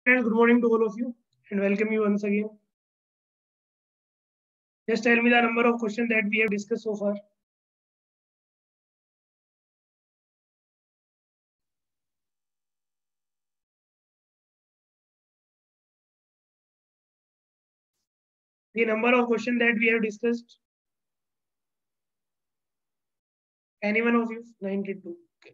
Friends, good morning to all of you and welcome you once again. Just tell me the number of questions that we have discussed so far. The number of questions that we have discussed. Any one of you? 92. Okay.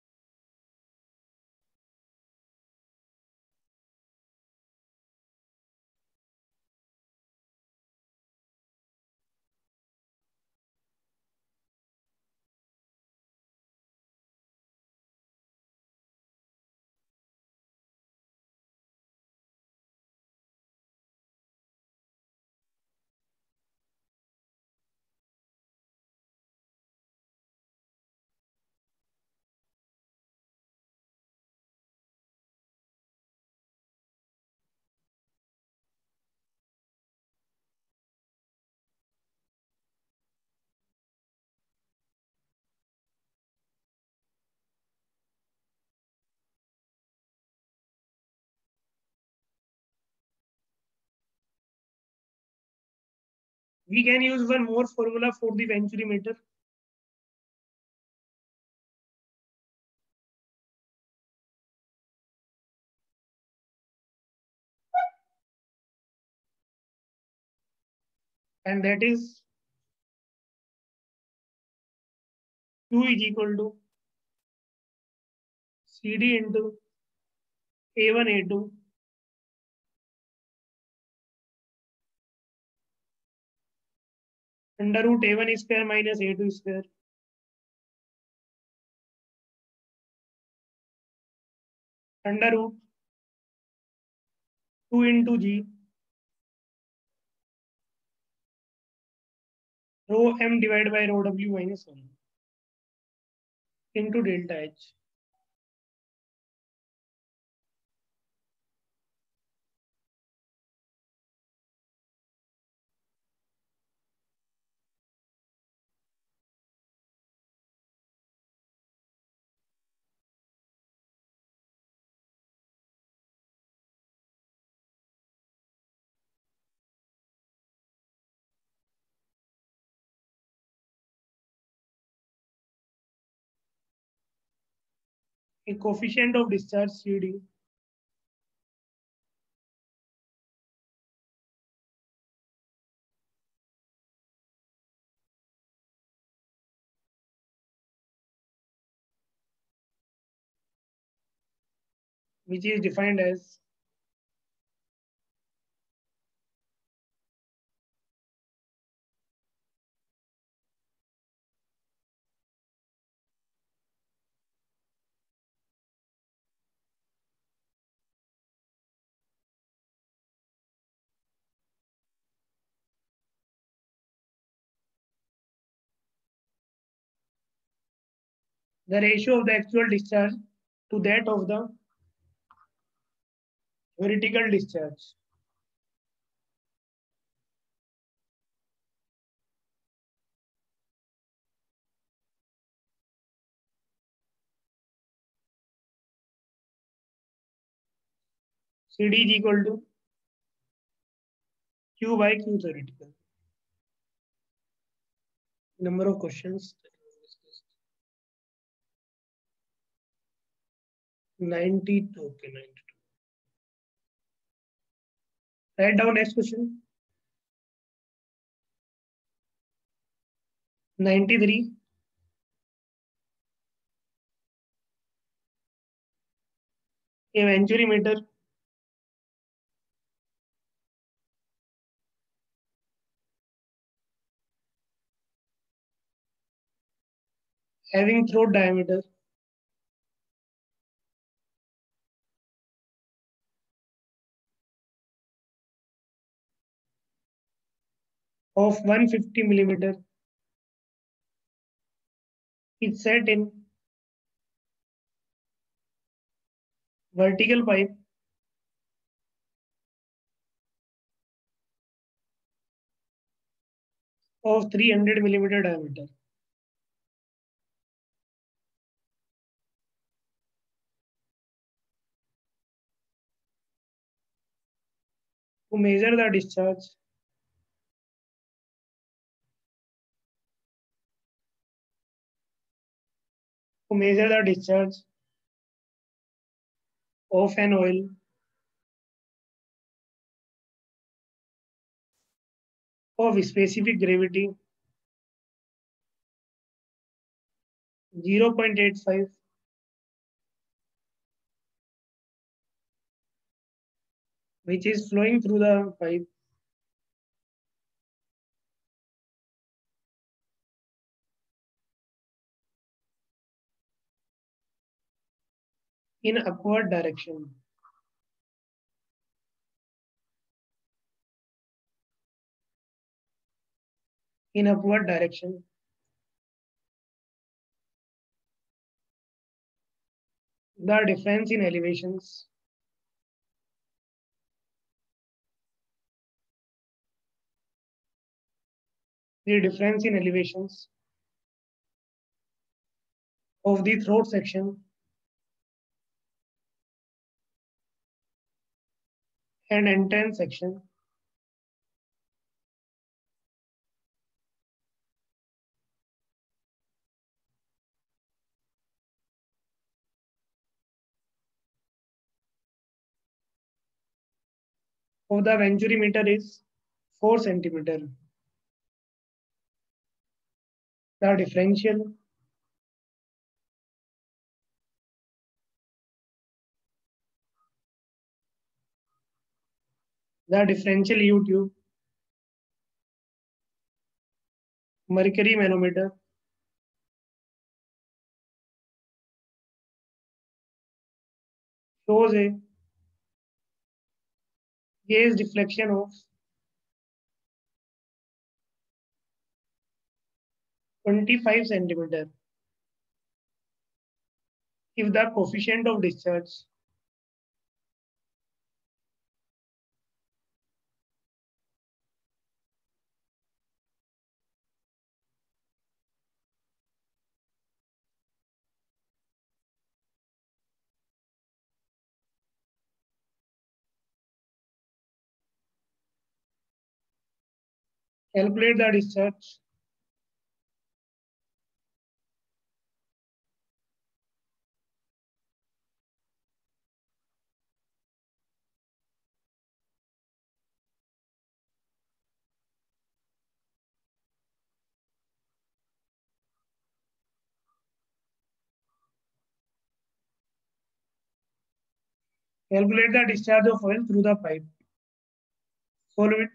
We can use one more formula for the Venturi meter. And that is Q is equal to CD into A1 A2 under root A1 square minus A2 square under root 2 into G rho M divided by rho W minus 1 into delta H. A coefficient of discharge CD which is defined as the ratio of the actual discharge to that of the vertical discharge. CD is equal to Q by Q theoretical. Number of questions. 92. Okay, 92. Write down next question. 93. A Venturi meter having throat diameter of 150 millimeter is set in vertical pipe of 300 millimeter diameter. To measure the discharge. To measure the discharge of an oil of specific gravity 0.85 which is flowing through the pipe in upward direction. In upward direction. The difference in elevations the difference in elevations of the throat section and entrance section of the venturimeter is 4 centimeter. The differential U tube mercury manometer shows a gaze deflection of 25 centimeter. If the coefficient of discharge calculate the discharge calculate the discharge of oil through the pipe. Follow it.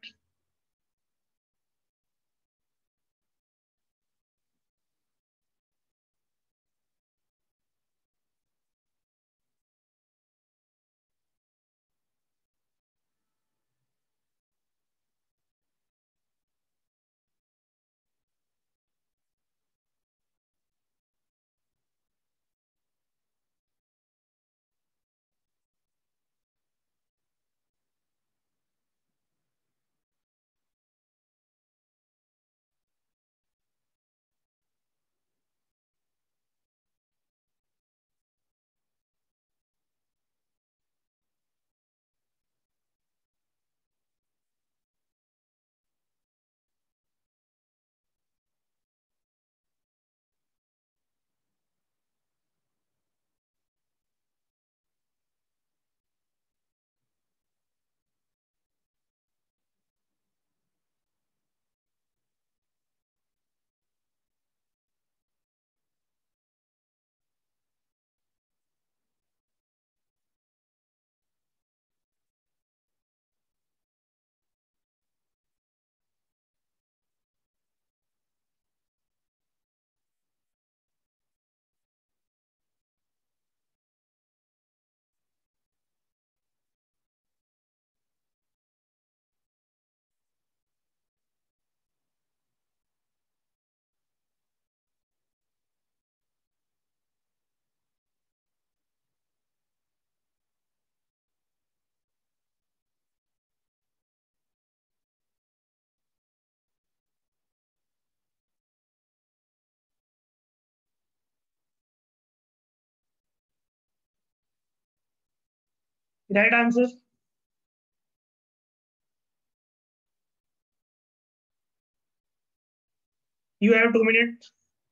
Right answer. You have 2 minutes.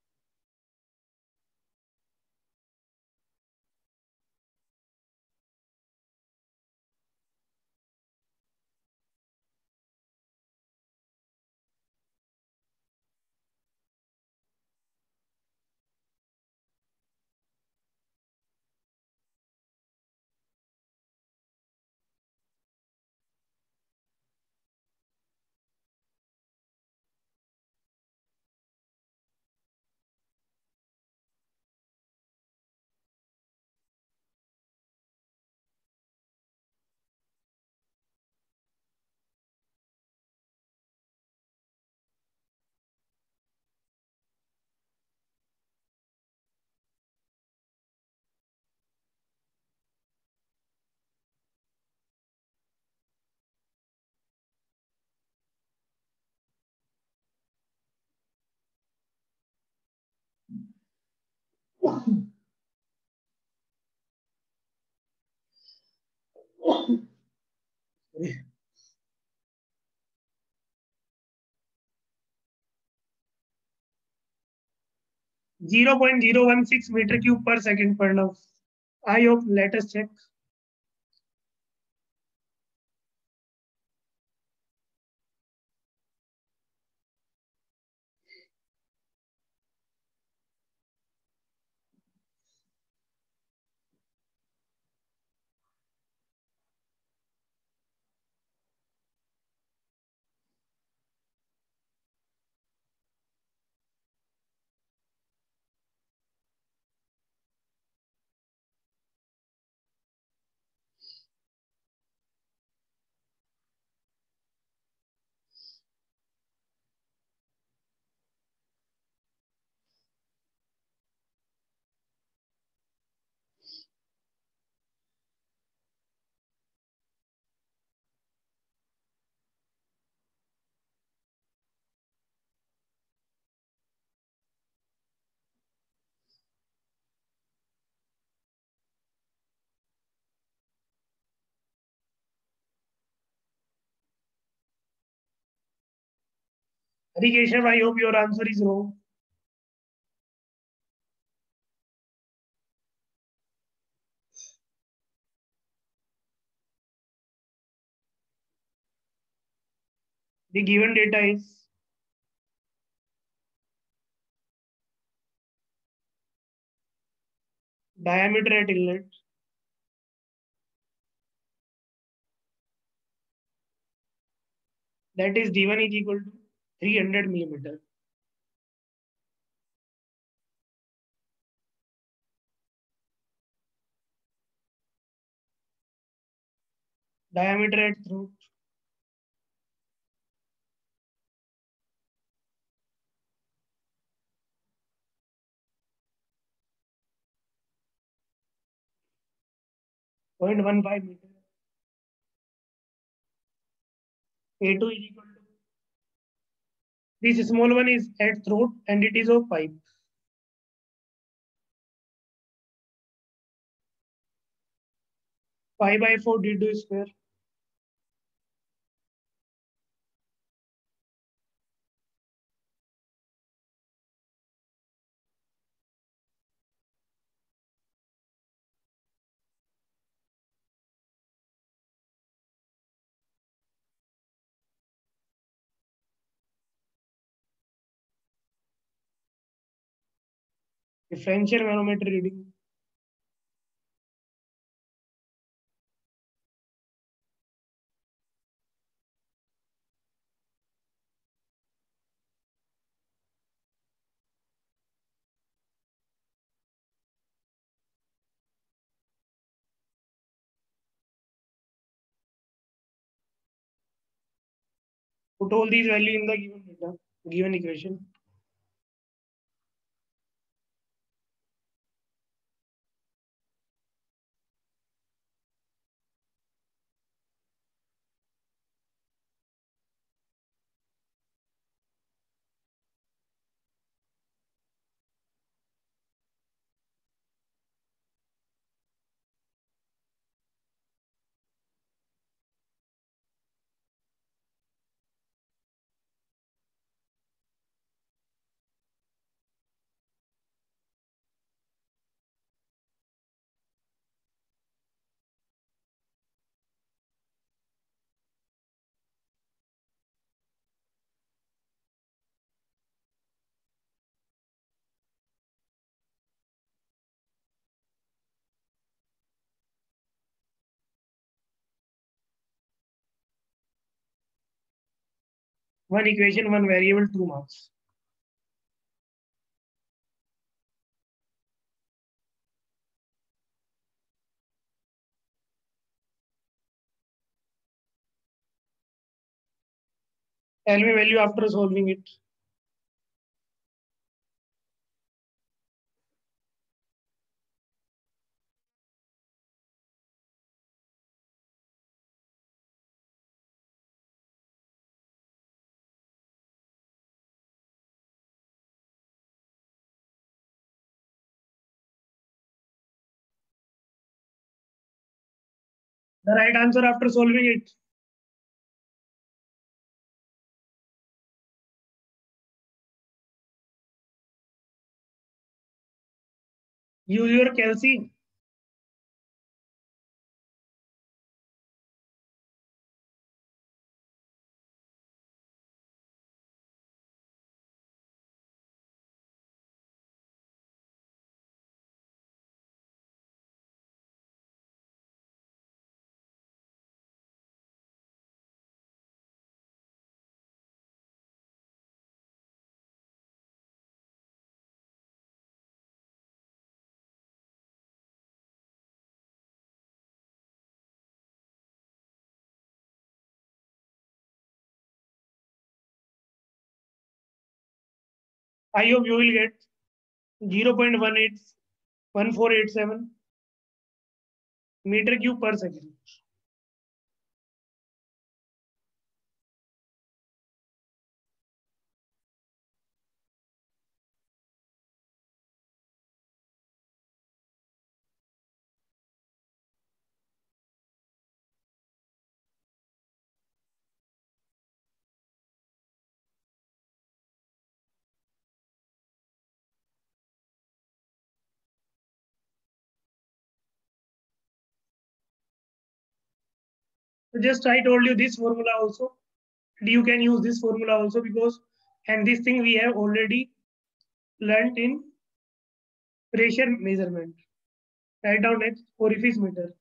0.016 meter cube per second per now. I hope, let us check. Keshav, I hope your answer is wrong. The given data is diameter at inlet, that is d1 is equal to 300 millimeter. Diameter at throat, 0.15 meter. A2 is equal to, this small one is at throat and it is of pipe. 5/4 d2 square. Differential manometer reading. Put all these value in the given data, given equation. One equation, one variable, 2 marks. Tell me value after solving it. The right answer after solving it. Use your Kelsey. I hope you will get 0.1487 meter cube per second. So just I told you this formula also. You can use this formula also because, and this thing we have already learned in pressure measurement. Write down next orifice meter.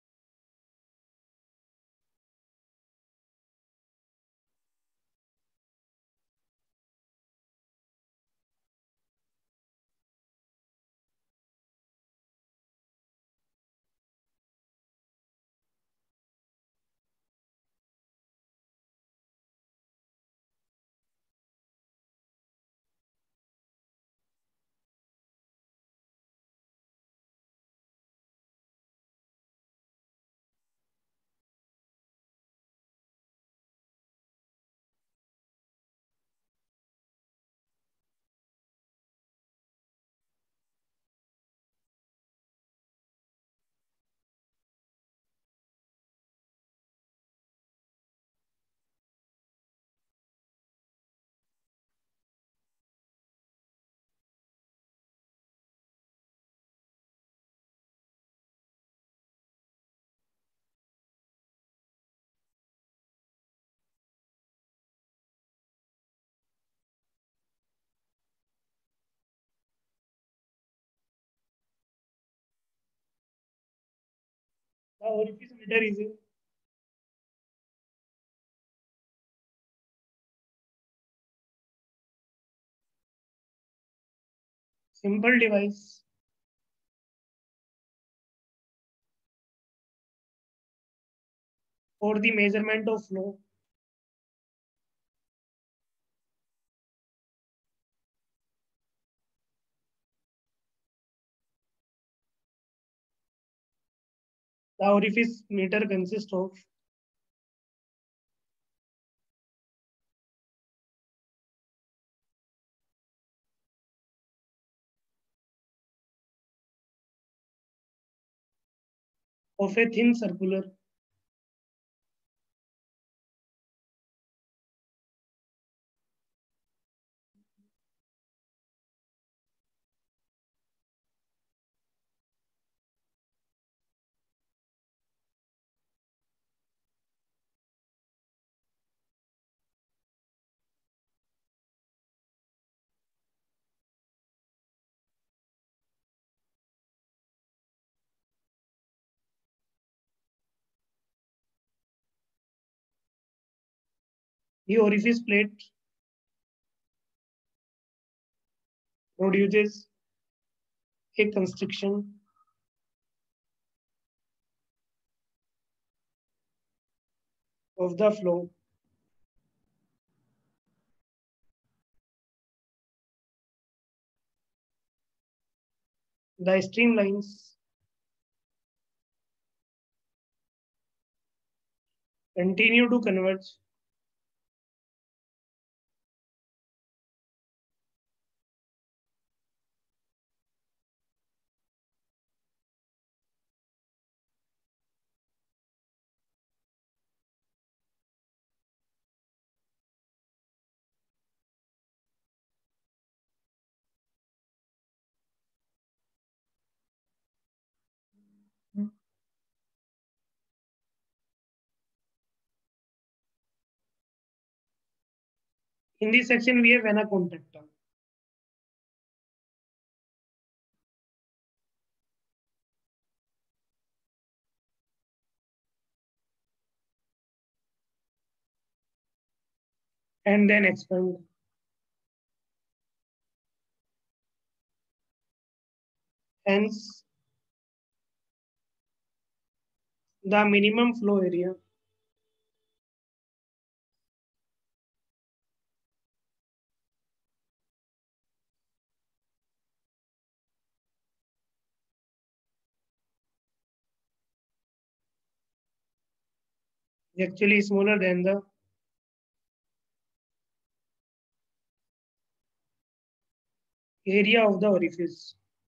The orifice meter is a simple device for the measurement of flow. The orifice meter consists of a thin circular The orifice plate produces a constriction of the flow. The streamlines continue to converge in this section. We have vena contracta. And then expand. Hence, the minimum flow area is actually smaller than the area of the orifice.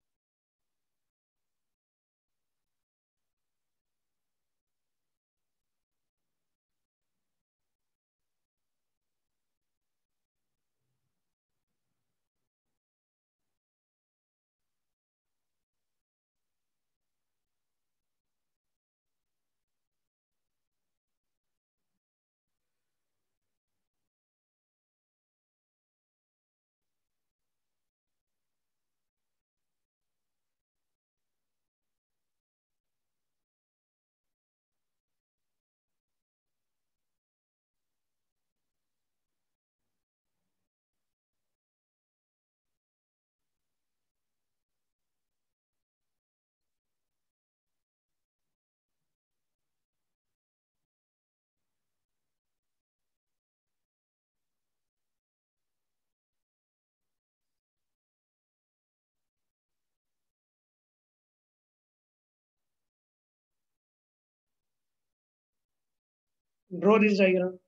Draw this diagram.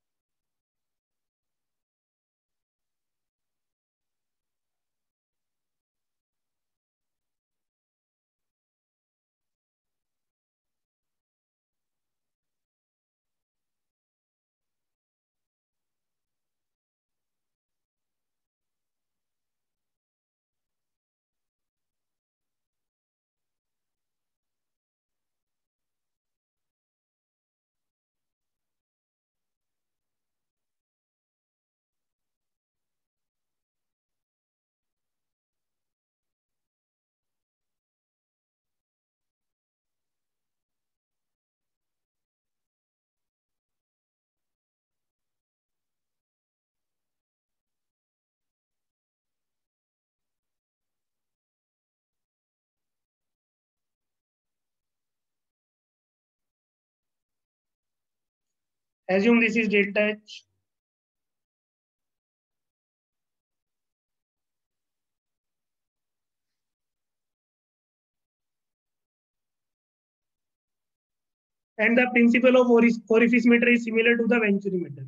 Assume this is delta H. And the principle of orifice meter is similar to the Venturi meter.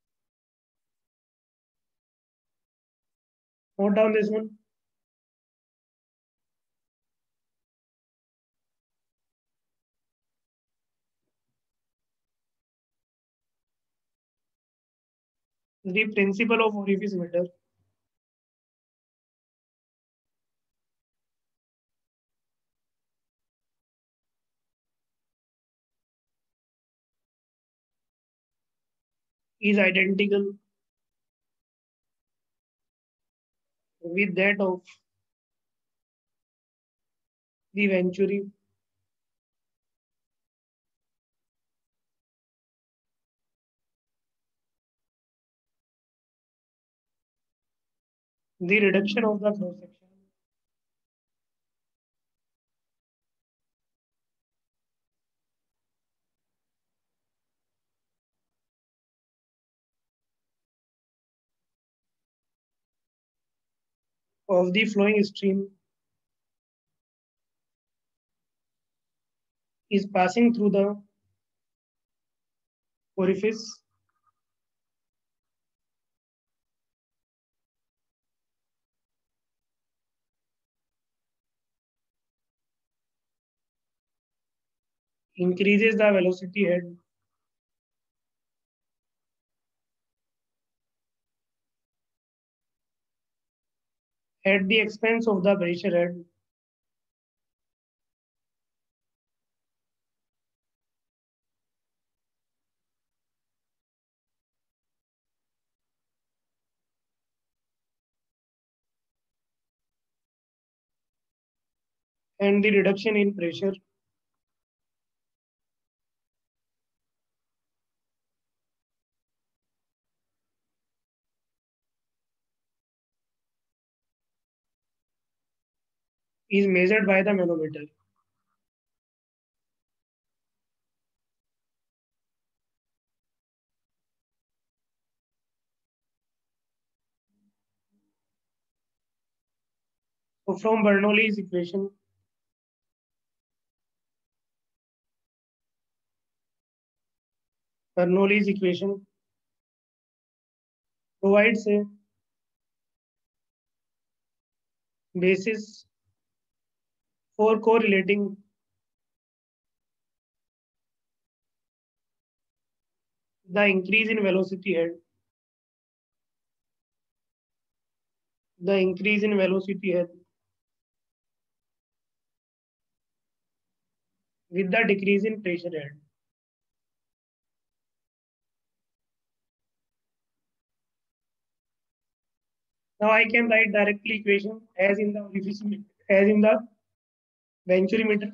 Note down this one. The principle of orifice meter is identical with that of the Venturi The reduction of the cross section of the flowing stream is passing through the orifice increases the velocity head at the expense of the pressure head. And the reduction in pressure is measured by the manometer. So from Bernoulli's equation, Bernoulli's equation provides a basis for correlating the increase in velocity head, the increase in velocity head with the decrease in pressure head. Now I can write directly equation as in the as in the venturimeter.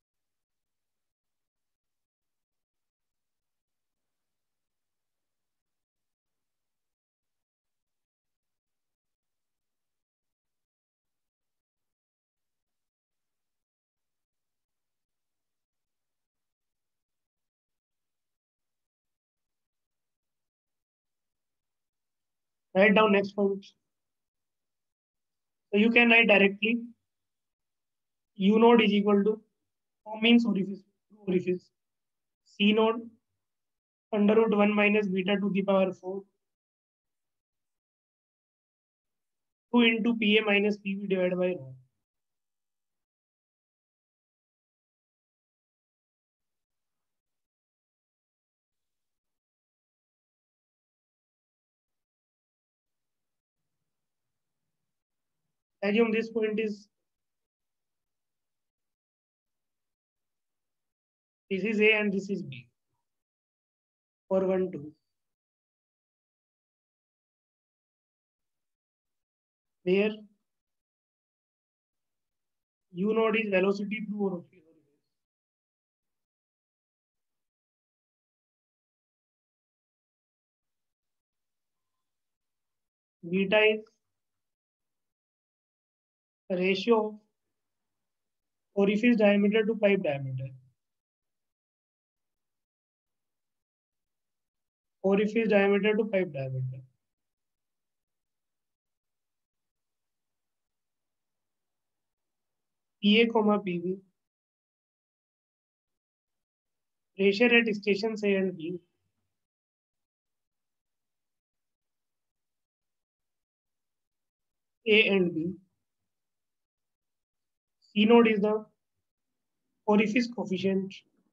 Write down next point. So you can write directly U node is equal to O means orifice. C node under root 1 minus beta to the power 4 2 into PA minus PB divided by rho. Assume this point is this is A and this is B for 1, 2. Where U node is velocity through orifice. Beta is ratio of orifice diameter to pipe diameter. Orifice diameter to pipe diameter. PA comma PB. Pressure at stations A and B. A and B. C node is the orifice coefficient.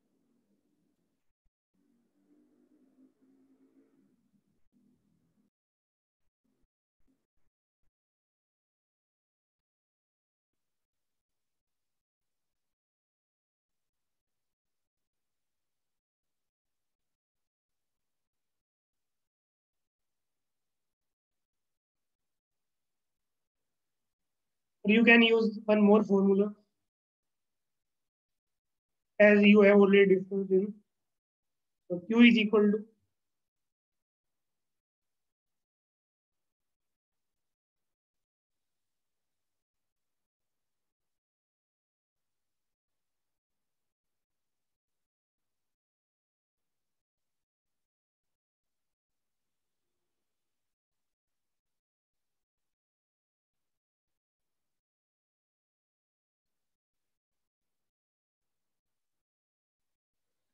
You can use one more formula as you have already discussed in. So Q is equal to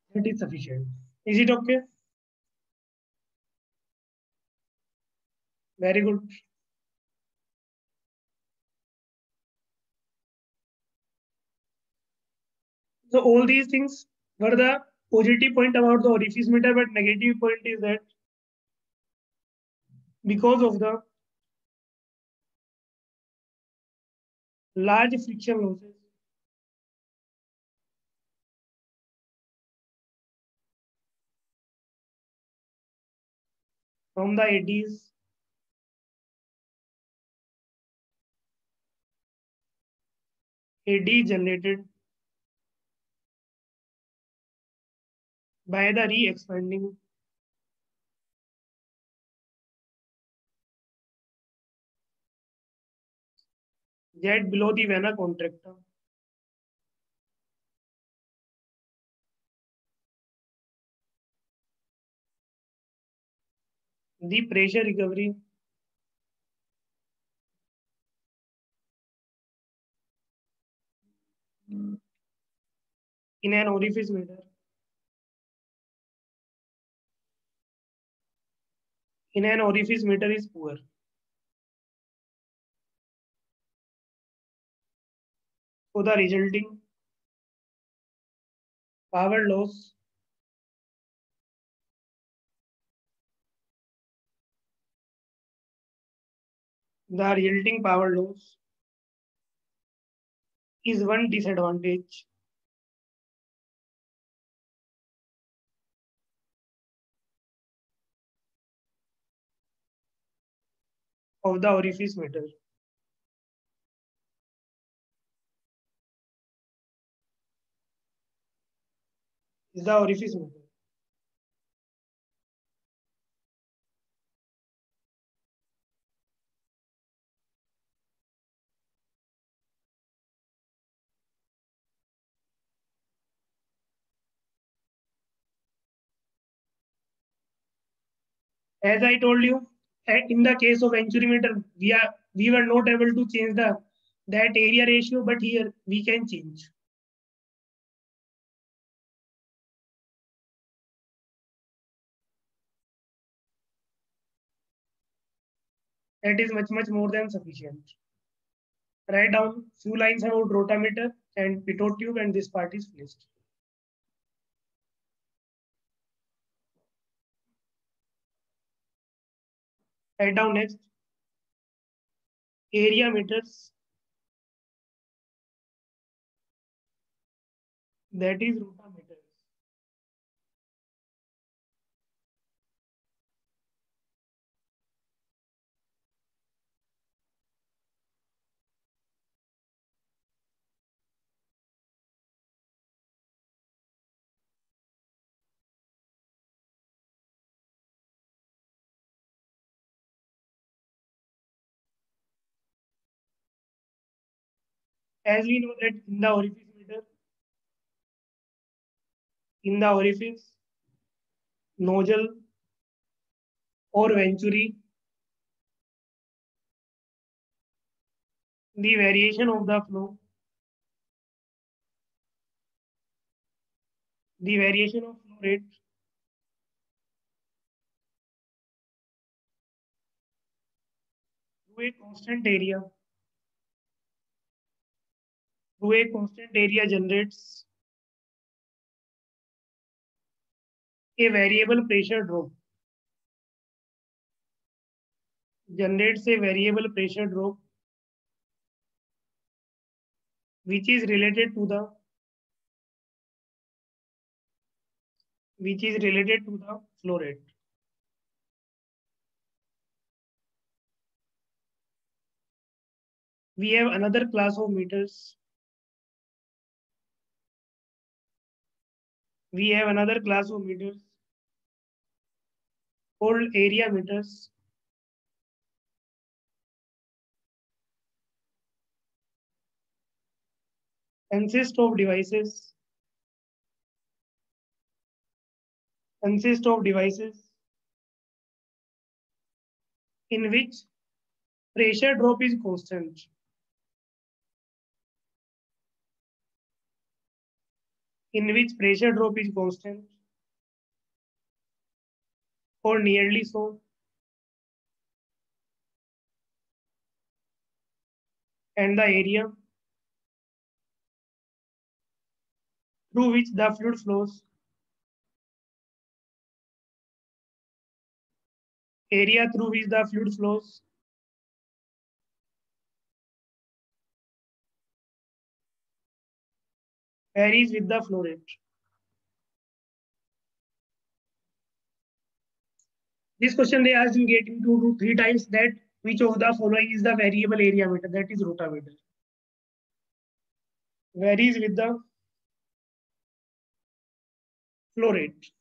That is sufficient. Is it okay? Very good. So all these things were the positive point about the orifice meter, but negative point is that because of the large friction losses from the eddy generated by the re-expanding jet below the vena contracta. The pressure recovery in an orifice meter is poor. So the resulting power loss is one disadvantage of the orifice meter. Is the orifice meter. As I told you, in the case of Venturi meter, we were not able to change that area ratio, but here we can change. That is much more than sufficient. Write down few lines about rotameter and pitot tube, and this part is finished. Write down next area meters, that is rotameters. As we know that in the orifice, nozzle or venturi, the variation of the flow, the variation of flow rate through a constant area, generates a variable pressure drop, which is related to the flow rate. We have another class of meters. Called area meters. Consist of devices in which pressure drop is constant. in which pressure drop is constant or nearly so, and the area through which the fluid flows. Area through which the fluid flows varies with the flow rate. This question they asked in getting 2 to 3 times that which of the following is the variable area meter, that is rotameter. Varies with the flow rate.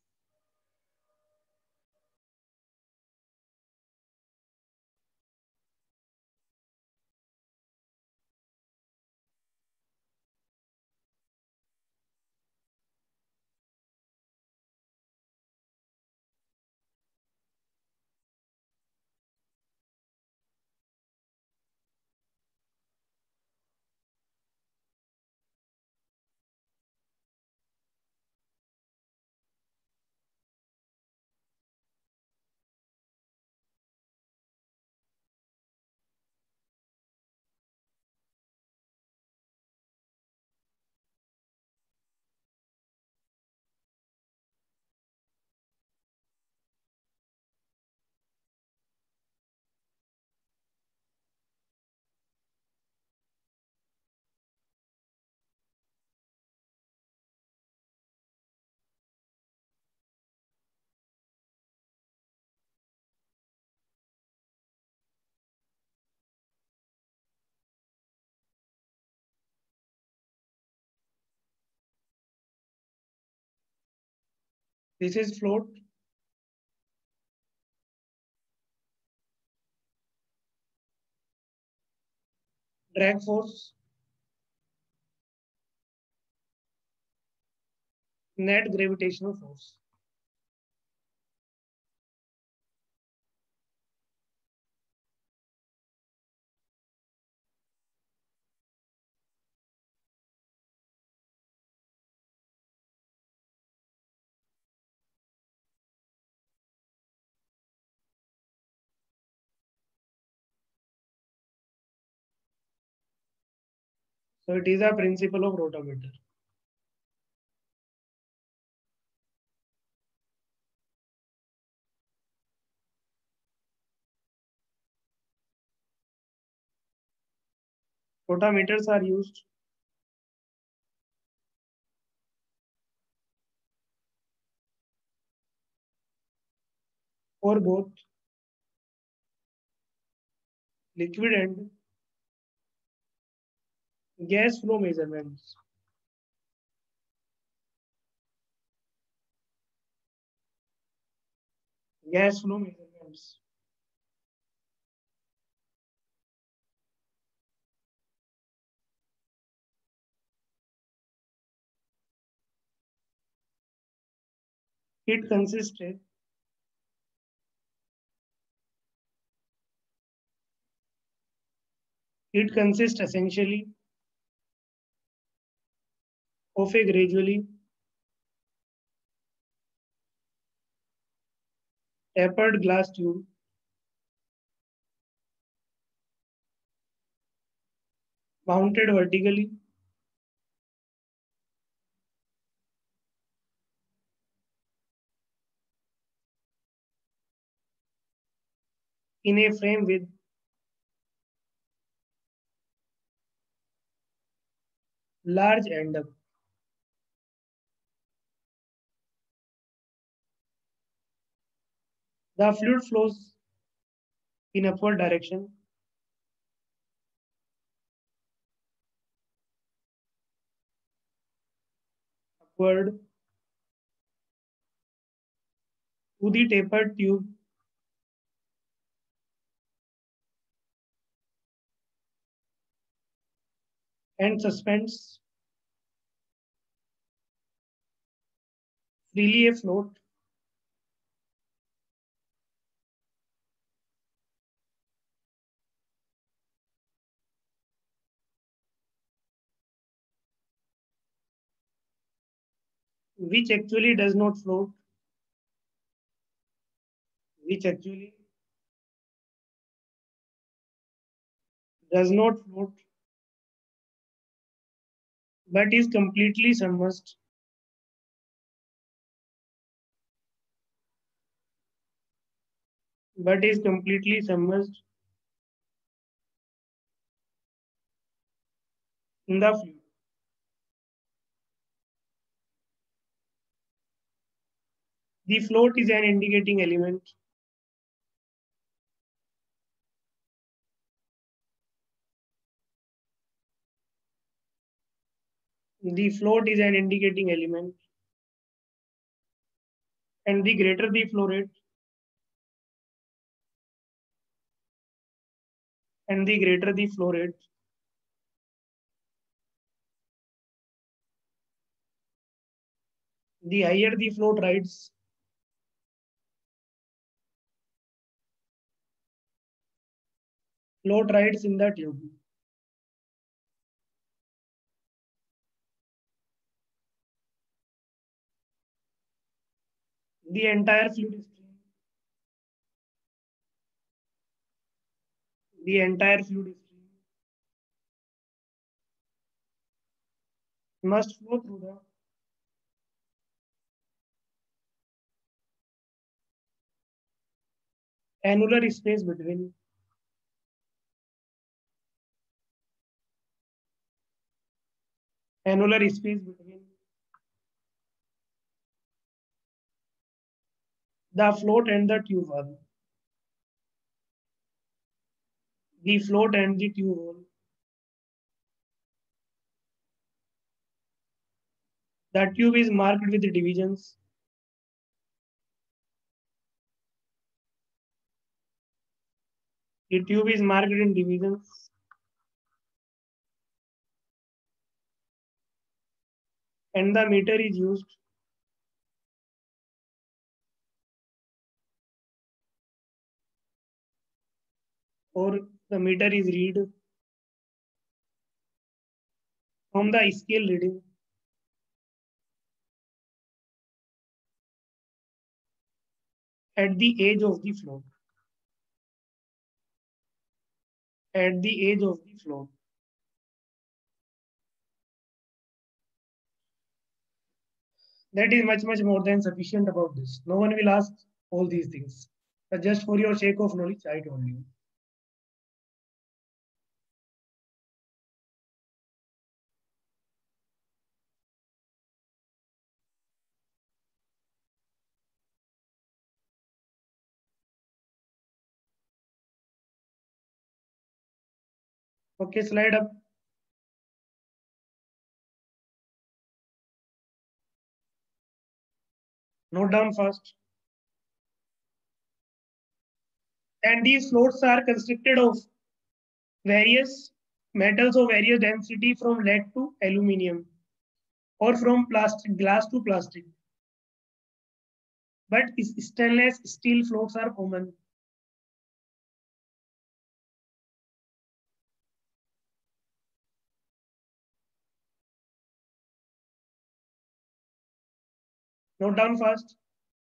This is float. Drag force. Net gravitational force. So it is a principle of rotameter. Rotameters are used for both liquid and gas flow measurements. Gas flow measurements. It consists it consists essentially of a gradually tapered glass tube mounted vertically in a frame with large end up. The fluid flows in upward direction upward to the tapered tube and suspends freely afloat which actually does not float, which actually does not float, but is completely submerged, but is completely submerged in the fluid. The float is an indicating element. The float is an indicating element, and the greater the flow rate, and the greater the flow rate, the higher the float rides, float rides in the tube. The entire fluid stream, the entire fluid stream must flow through the annular space between annular space between the float and the tube wall. The float and the tube wall. The tube is marked with divisions. The tube is marked in divisions, and the meter is used, or the meter is read from the scale reading at the edge of the float. At the edge of the float. That is much more than sufficient about this. No one will ask all these things. But just for your sake of knowledge, I told you. Okay, slide up. Note down first. And these floats are constructed of various metals of various density from lead to aluminium or from plastic, glass to plastic. But stainless steel floats are common. Note down first.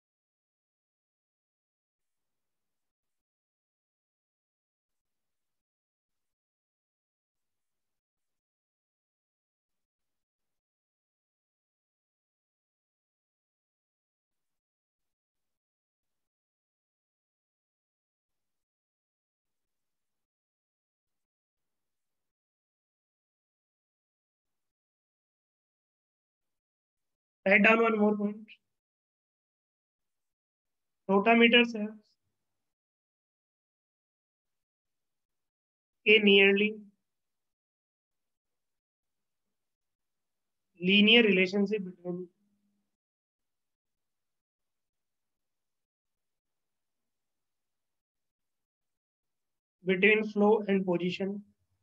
Write down one more point. Rotameters have a nearly linear relationship between flow and position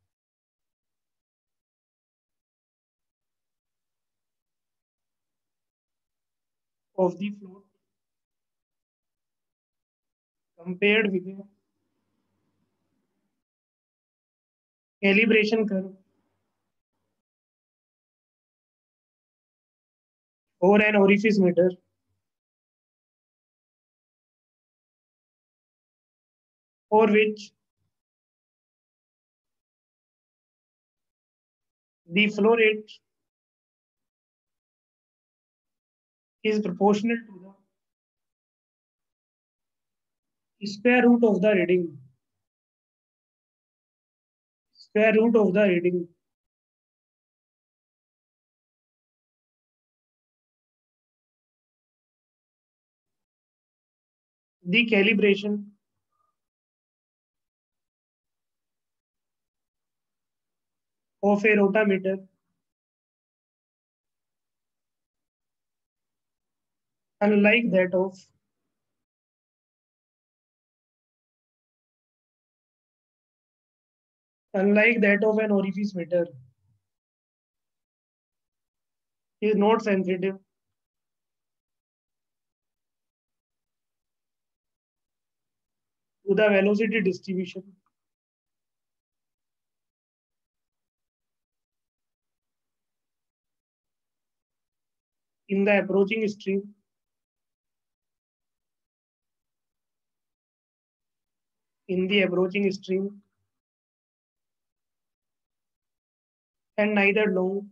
of the float compared with the calibration curve or an orifice meter for which the flow rate is proportional to the square root of the reading. Square root of the reading. The calibration of a rotameter, unlike that of an orifice meter, is not sensitive to the velocity distribution in the approaching stream in the approaching stream, and neither long,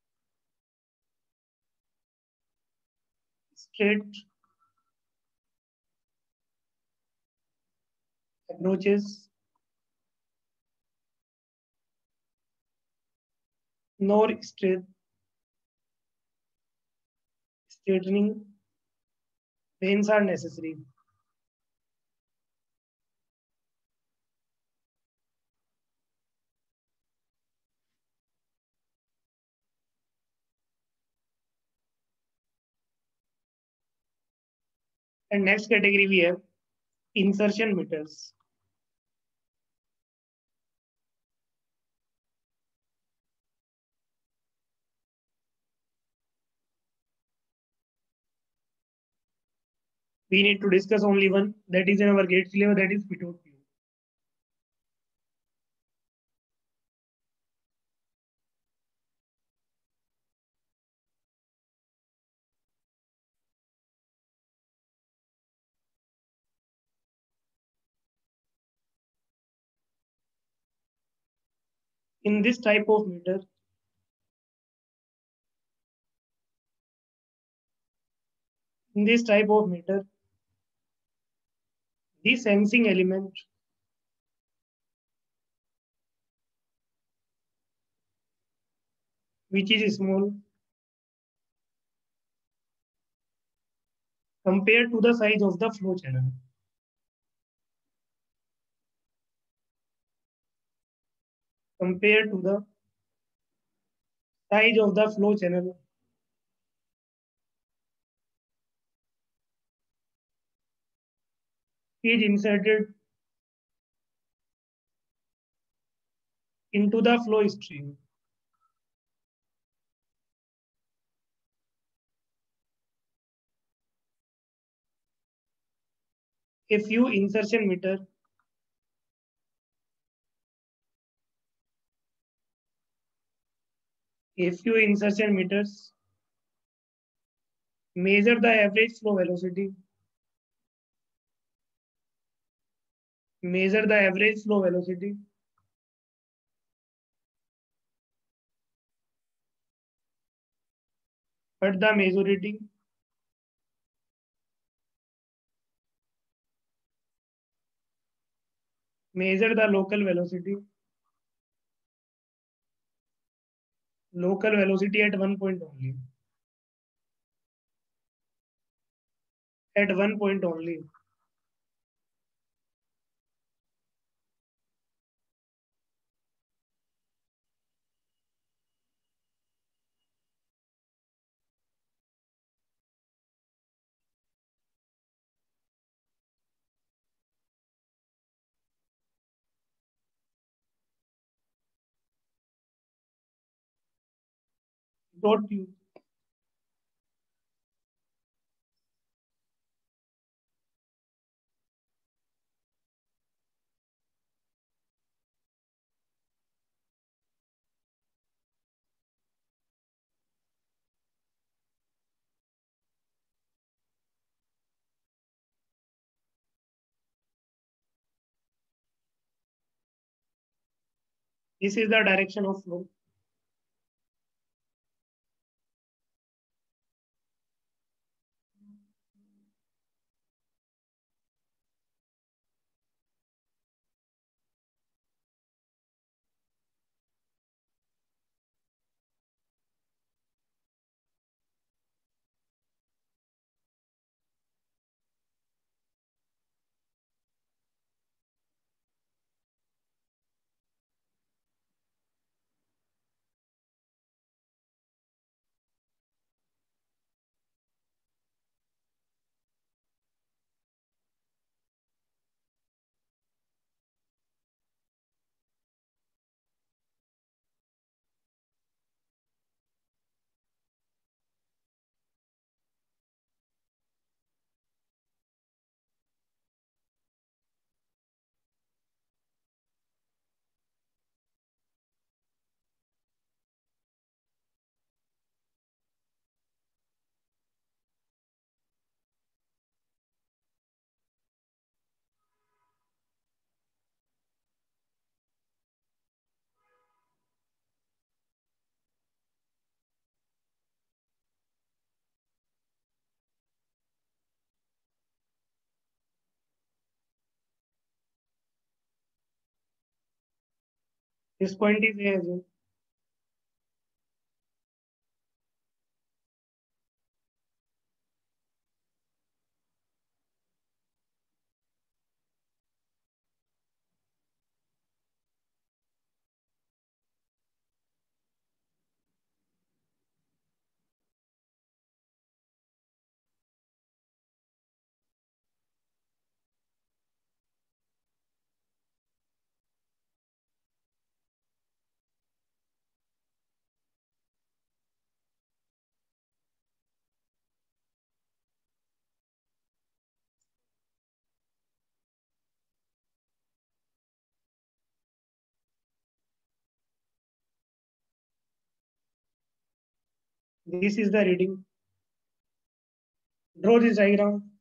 straight approaches nor straightening planes are necessary. And next category we have insertion meters. We need to discuss only one that is in our gate syllabus, that is pitot tube. In this type of meter, in this type of meter, the sensing element which is small compared to the size of the flow channel. Compared to the size of the flow channel is inserted into the flow stream. A few insertion meter a few insertion meters measure the average flow velocity, measure the average flow velocity but the majority measure the local velocity at one point only. At one point only. Dot you. This is the direction of flow. This point is A as well. This is the reading. Draw this diagram.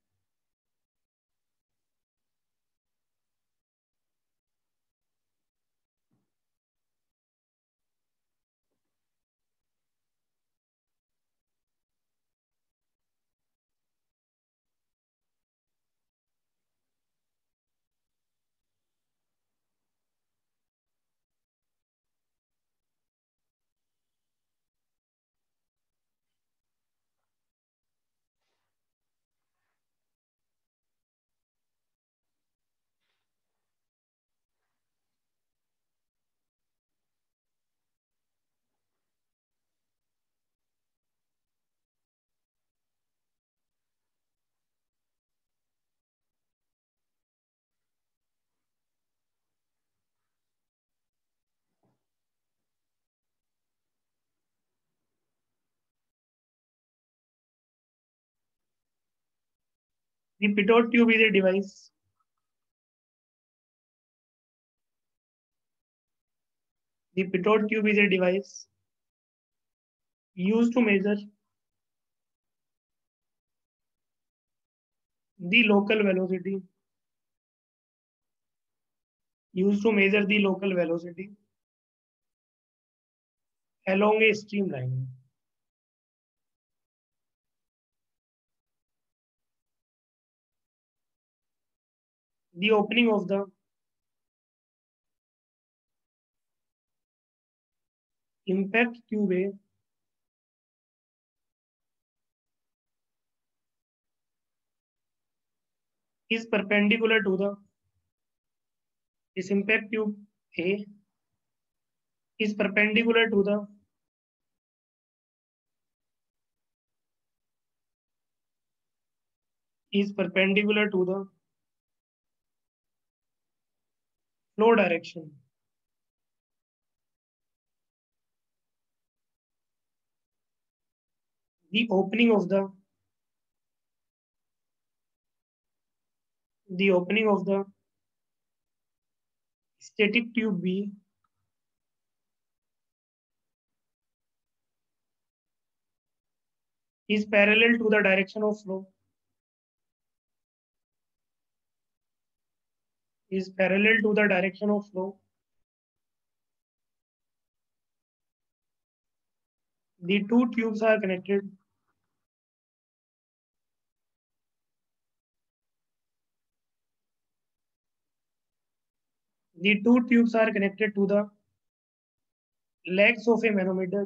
The pitot tube is a device. The pitot tube is a device used to measure the local velocity. Used to measure the local velocity along a streamline. The opening of the impact tube A is perpendicular to the this impact tube A is perpendicular to the flow direction. The opening of the static tube B is parallel to the direction of flow. Is parallel to the direction of flow. The two tubes are connected. The two tubes are connected to the legs of a manometer.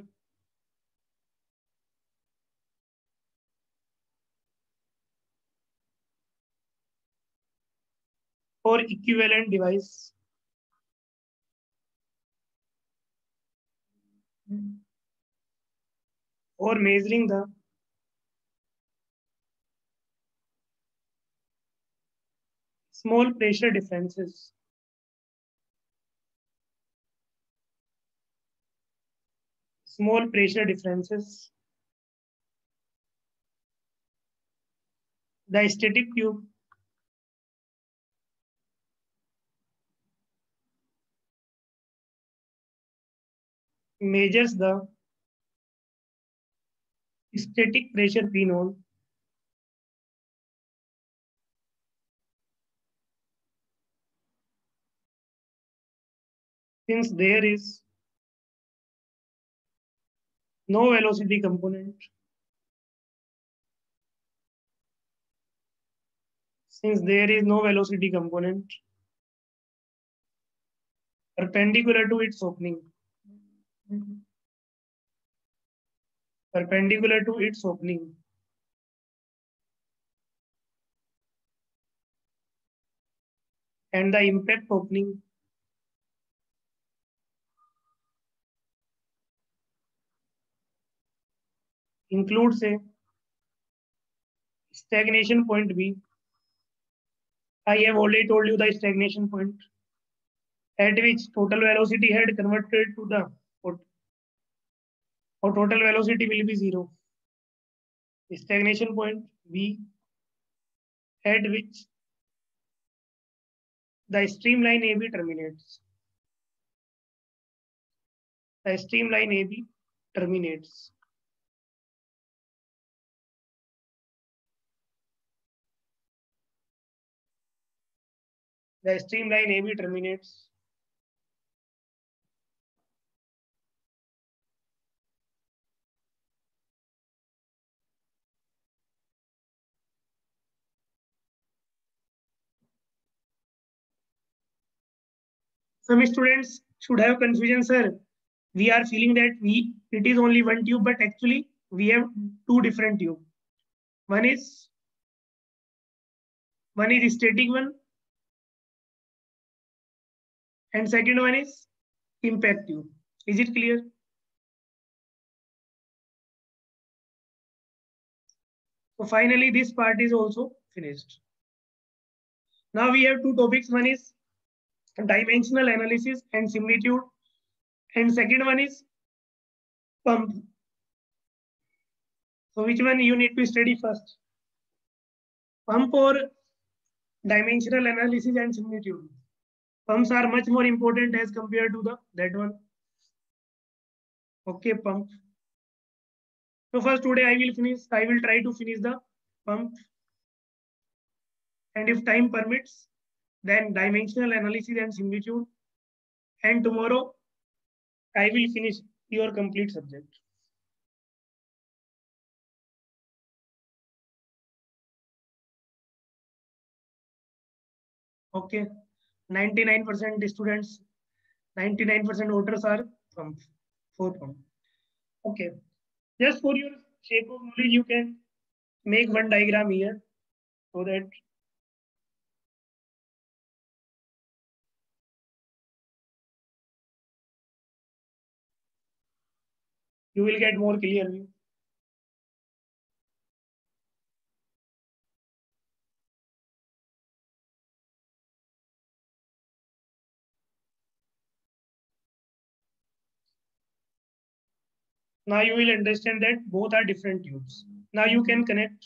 Or equivalent device. Or measuring the small pressure differences. Small pressure differences. The static tube measures the static pressure P known since there is no velocity component. Since there is no velocity component perpendicular to its opening. Perpendicular to its opening. And the impact opening includes a stagnation point B. I have already told you the stagnation point at which total velocity had converted to the or total velocity will be zero. Stagnation point B at which the streamline AB terminates. The streamline AB terminates. The streamline AB terminates. Some students should have confusion, sir. We are feeling that it is only one tube, but actually we have two different tube. One is static one, and second one is impact tube. Is it clear? So finally, this part is also finished. Now we have two topics. One is dimensional analysis and similitude, and second one is pump. So which one you need to study first? Pump or dimensional analysis and similitude? Pumps are much more important as compared to the that one. Okay, pump. So first today I will try to finish the pump. And if time permits, then dimensional analysis and similitude. And tomorrow I will finish your complete subject. Okay. 99% students, 99% voters are from fourth one. Okay. Just for your shape of knowledge, you can make one diagram here so that you will get more clear view. Now you will understand that both are different tubes. Now you can connect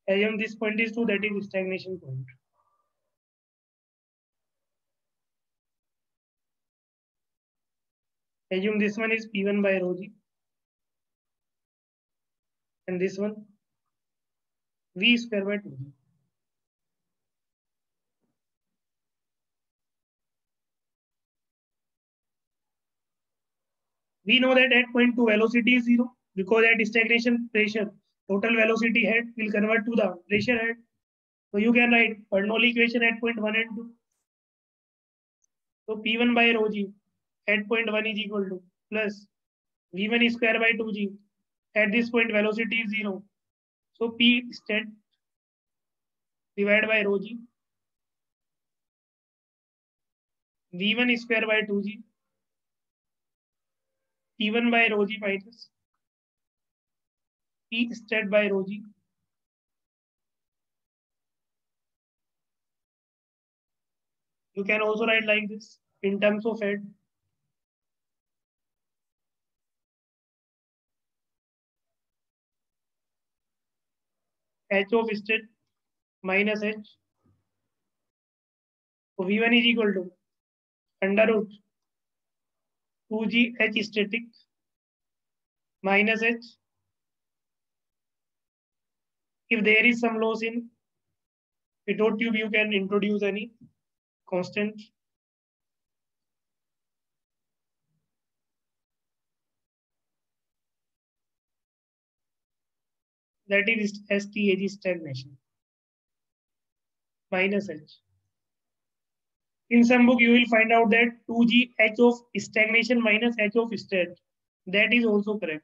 Assume this point is 2, that is stagnation point. Assume this one is P1 by rho g, and this one V square by 2g. We know that at point 2 velocity is 0 because at stagnation pressure, total velocity head will convert to the pressure head. So you can write Bernoulli equation at point 1 and 2. So P1 by rho g at point 1 is equal to plus V1 square by 2g. At this point velocity is 0. So P stat divided by rho g. V1 square by 2g. P1 by rho g minus P stat by rho g. You can also write like this in terms of head. H of stat minus H. So V1 is equal to under root 2g H static minus H. If there is some loss in pitot tube, you can introduce any constant. That is STAG stagnation minus H. In some book, you will find out that 2g H of stagnation minus H of stat. That is also correct.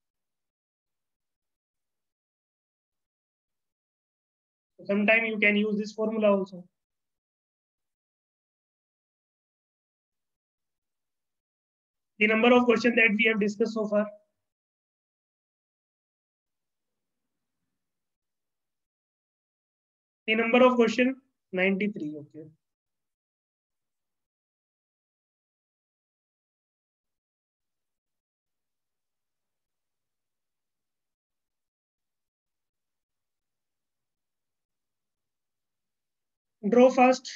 Sometime you can use this formula also. The number of questions that we have discussed so far. The number of question 93. Okay. Draw fast.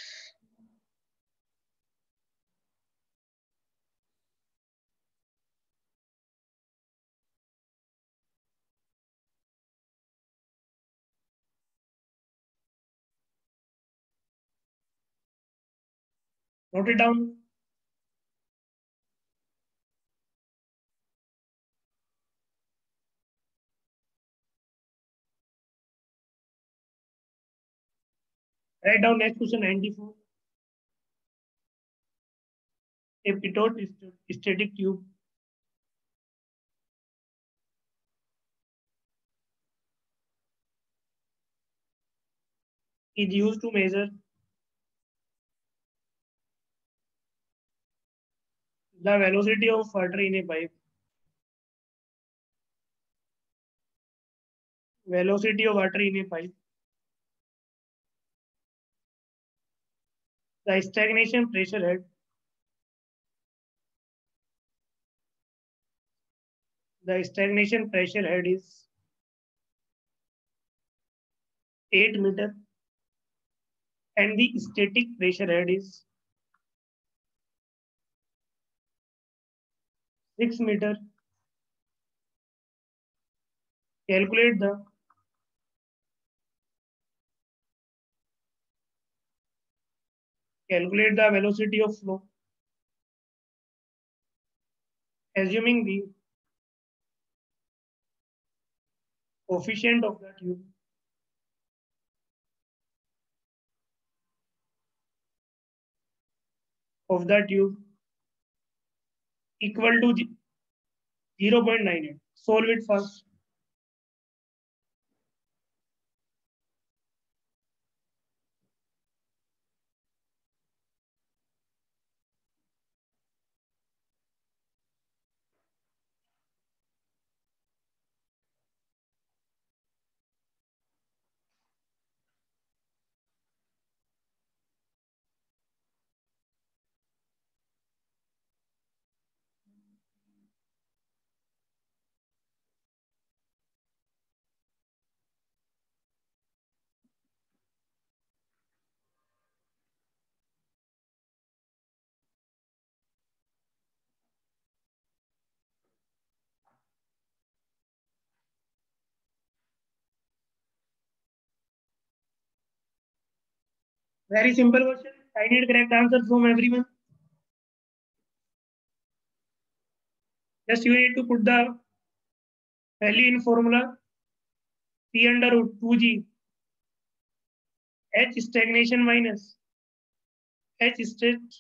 Note it down. Write down next question 94. A pitot static tube is used to measure the velocity of water in a pipe. Velocity of water in a pipe. The stagnation pressure head. The stagnation pressure head is 8 meter and the static pressure head is 6 meter. Calculate the velocity of flow. Assuming the coefficient of the tube equal to 0.98. Solve it first. Very simple question. I need correct answer from everyone. Just you need to put the value in formula. C under root 2g. H stagnation minus H state.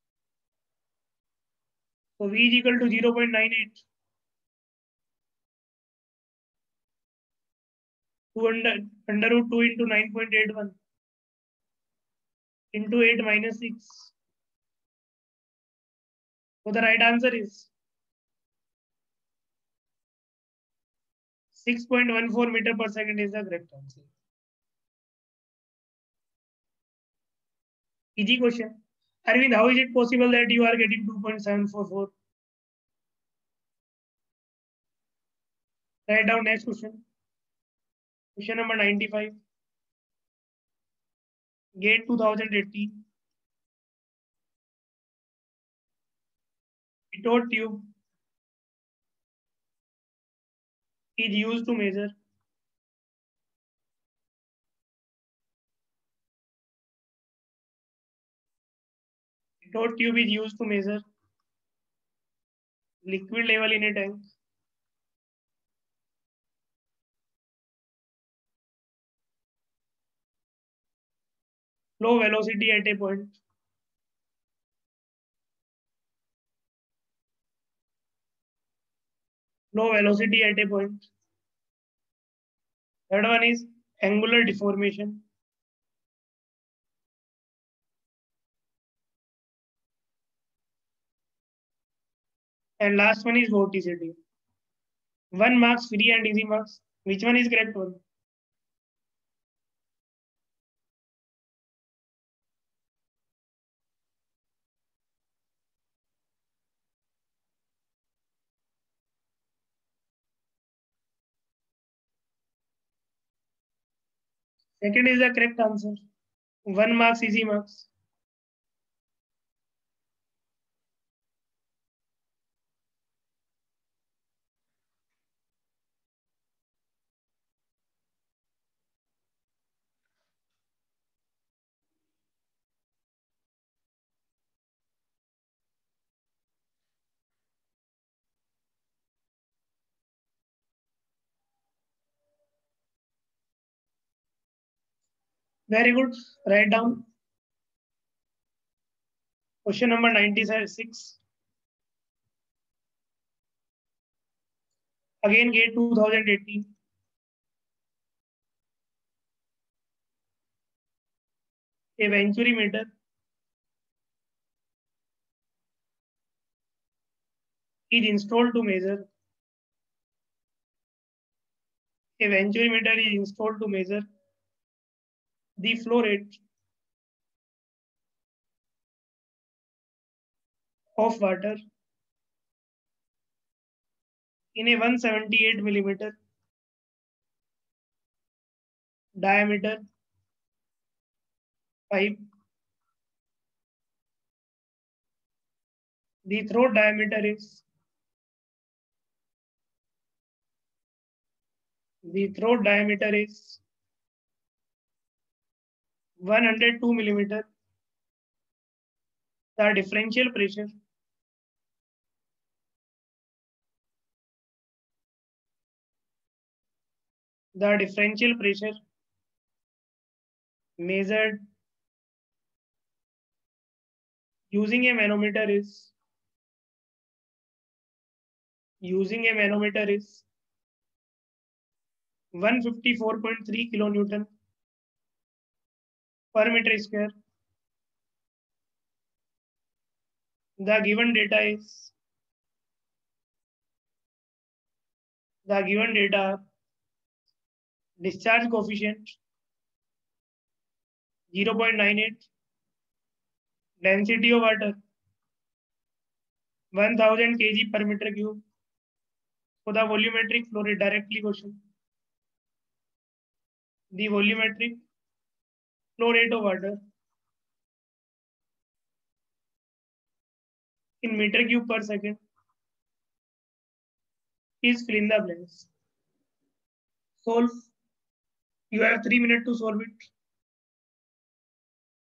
So V is equal to 0.98. 2 under root 2 into 9.81 into 8 minus 6. So the right answer is 6.14 meter per second is the correct answer. Easy question. Arvind, how is it possible that you are getting 2.744? Write down next question. Question number 95. GATE 2018. Cathode tube is used to measure cathode tube is used to measure liquid level in a tank. Flow velocity at a point. Flow velocity at a point. Third one is angular deformation. And last one is vorticity. 1 marks free and easy marks. Which one is correct one? Second is the correct answer. 1 marks easy marks. Very good. Write down. Question number 96. Again, GATE 2018. A venturi meter is installed to measure. A venturi meter is installed to measure the flow rate of water in a 178 millimeter diameter pipe. The throat diameter is 102 millimeter. The differential pressure measured using a manometer is 154.3 kilonewton per meter square. The given data are discharge coefficient 0.98, density of water 1000 kg per meter cube. So the volumetric flow rate directly question. The volumetric flow rate of water in meter cube per second is fill in the blanks. Solve. You have 3 minutes to solve it.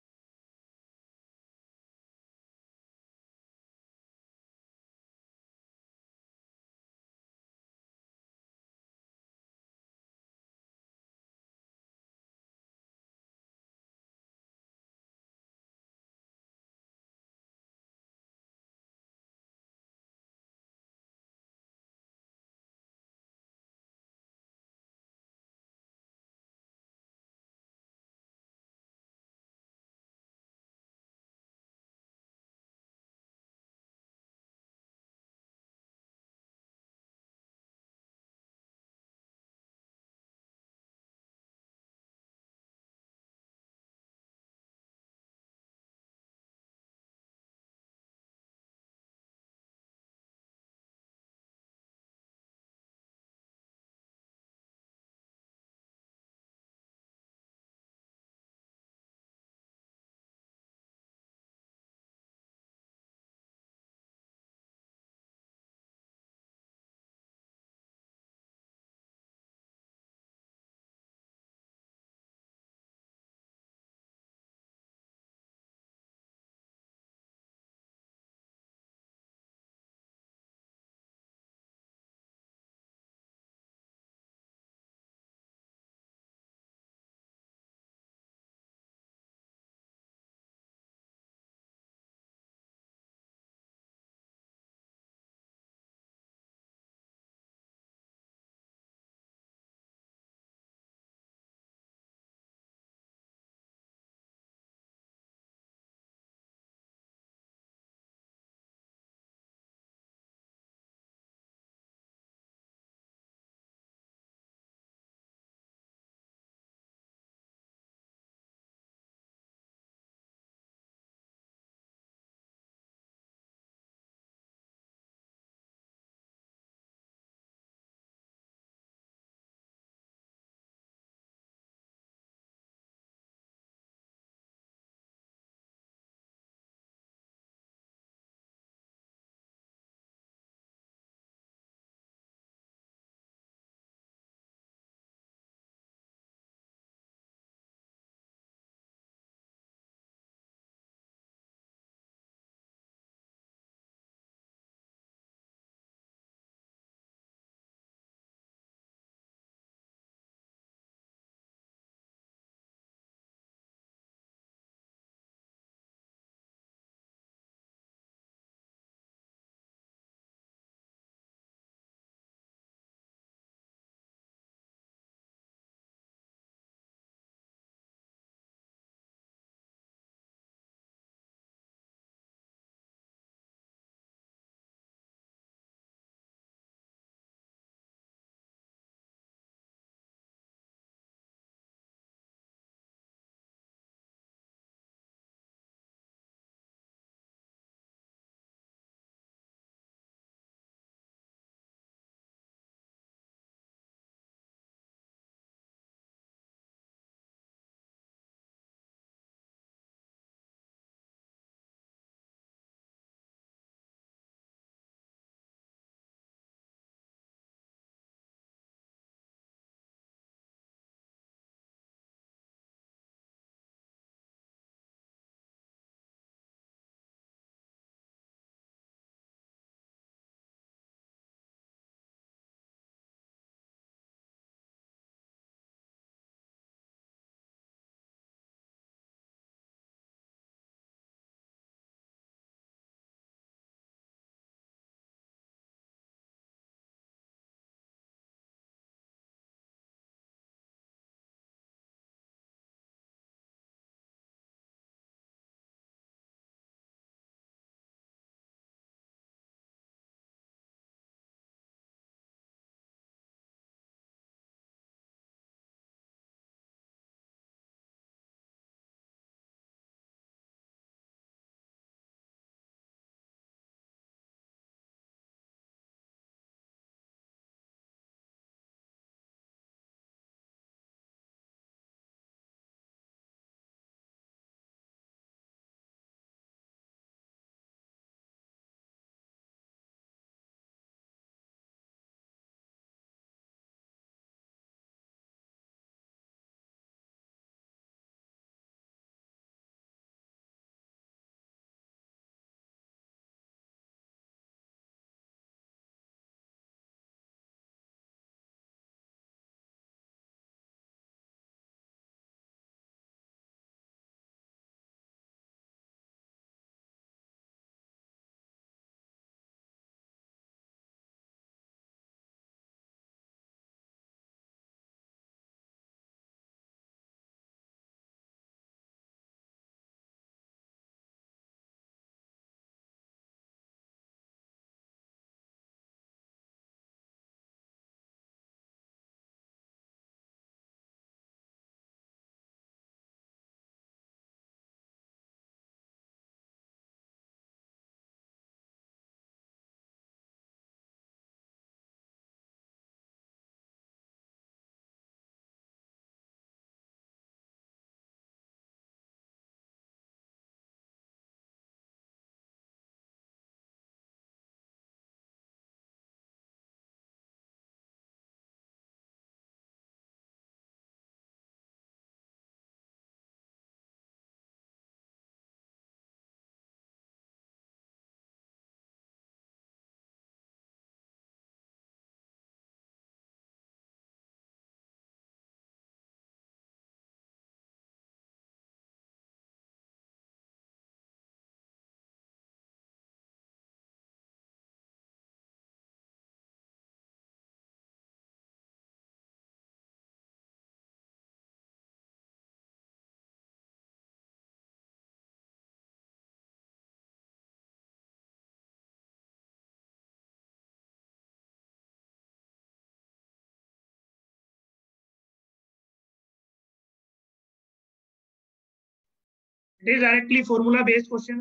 It is directly formula based question.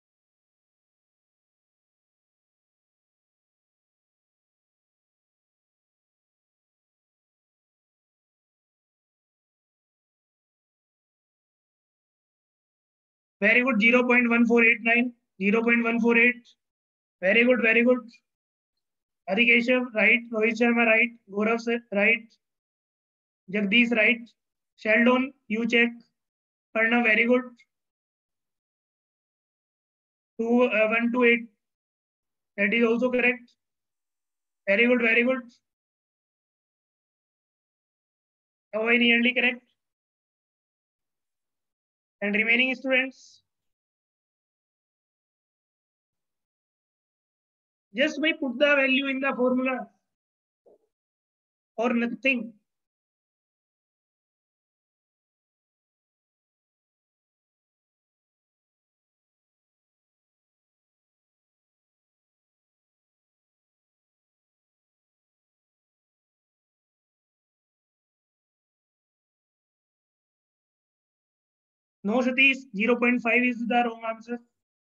Very good. 0.1489. 0.148. Very good. Very good. Adi Keshav, right. Rohit Sharma, right. Gaurav, right. Jagdish, right. Sheldon, you check. Arnav, very good. 128. That is also correct. Very good. Very good. Avoid nearly correct. And remaining students, just we put the value in the formula or nothing. No, Satish, 0.5 is the wrong answer.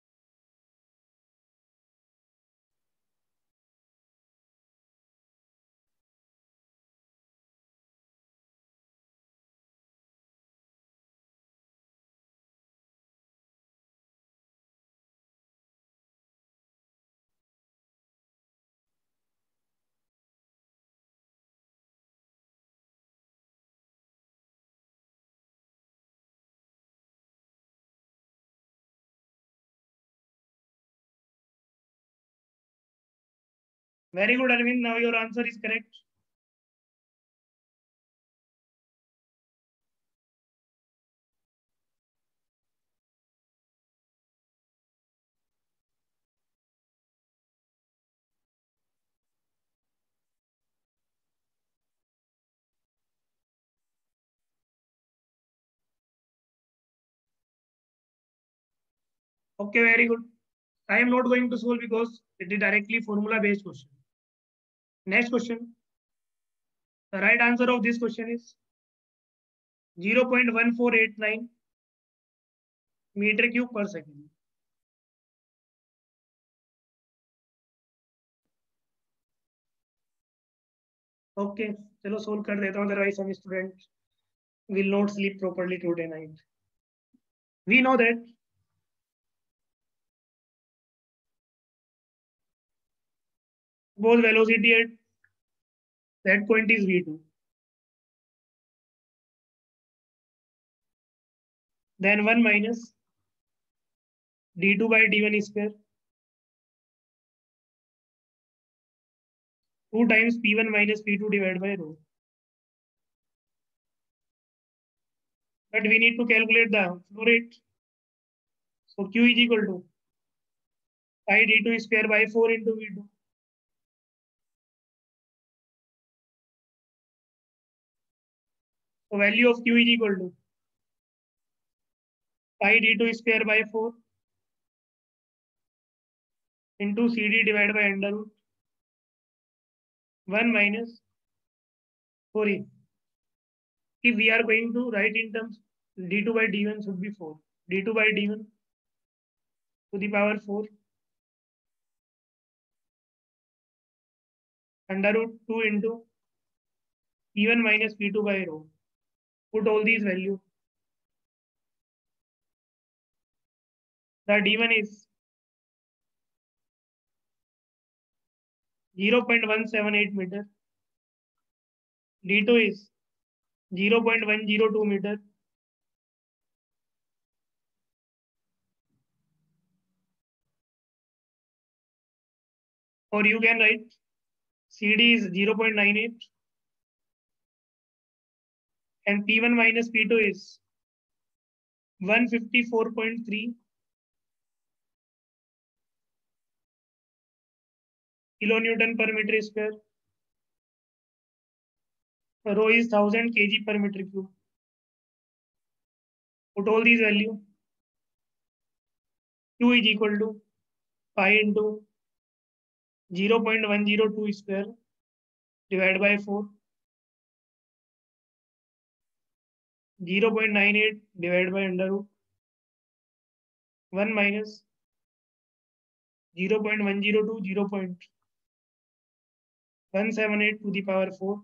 Very good, Arvind. Now your answer is correct. Okay, very good. I am not going to solve because it is directly formula based question. Next question. The right answer of this question is 0.1489 meter cube per second. Okay, चलो solve कर देता हूँ, otherwise some students will not sleep properly today night. We know that both velocity at that point is v2. Then 1 minus d2 by d1 square 2 times p1 minus p2 divided by rho. But we need to calculate the flow rate. So Q is equal to pi d2 square by 4 into v2. So value of Q is equal to pi d2 square by 4 into CD divided by under root 1 minus 4e. If we are going to write in terms, d2 by d1 should be 4. d2 by d1 to the power 4 under root 2 into p1 minus p2 by rho. Put all these values. The d1 is 0.178 meter. d2 is 0.102 meter. Or you can write CD is 0.98 and P1 minus P2 is 154.3 kilonewton per meter square. Rho is 1000 kg per meter cube. Put all these values. Q is equal to pi into 0.102 square divided by 4. 0.98 divided by under root 1 minus 0.102 0.178 to the power 4.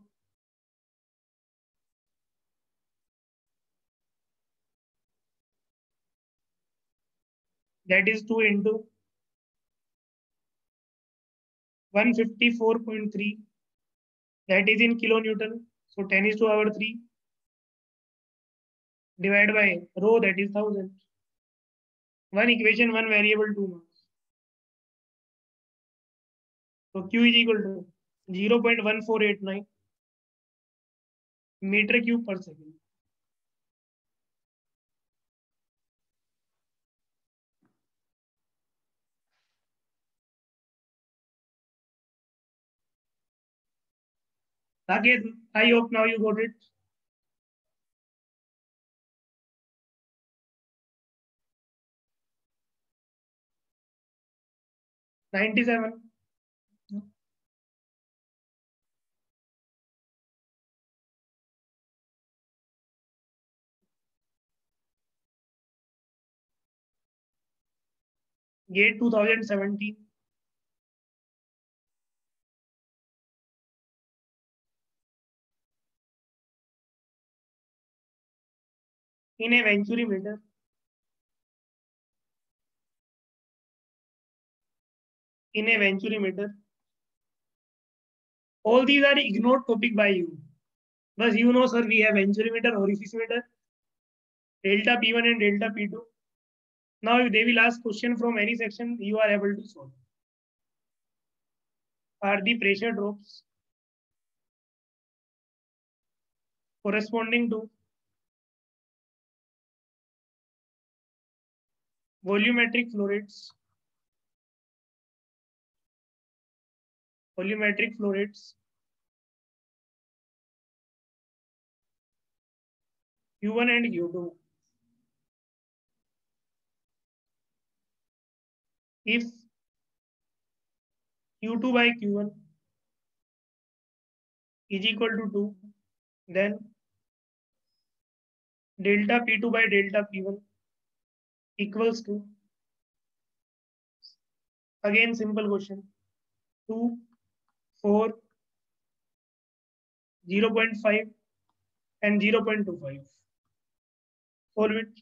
That is 2 into 154.3. That is in kilonewton. So 10 is to power 3 divided by rho, that is 1000. One equation, one variable, 2 marks. So Q is equal to 0.1489 meter cube per second. Saket, I hope now you got it. 97. Gate 2017. In a Venturi meter. In a Venturi meter. All these are ignored topic by you. But you know, sir, we have Venturi meter, orifice meter, delta P1 and delta P2. Now, if they will ask question from any section, you are able to solve. Are the pressure drops corresponding to volumetric flow rates? Volumetric flow rates. Q1 and Q2. If Q2 by Q1 is equal to 2, then delta P2 by delta P1 equals to, again simple question, 2, 4, 0.5 and 0.25. Solve it.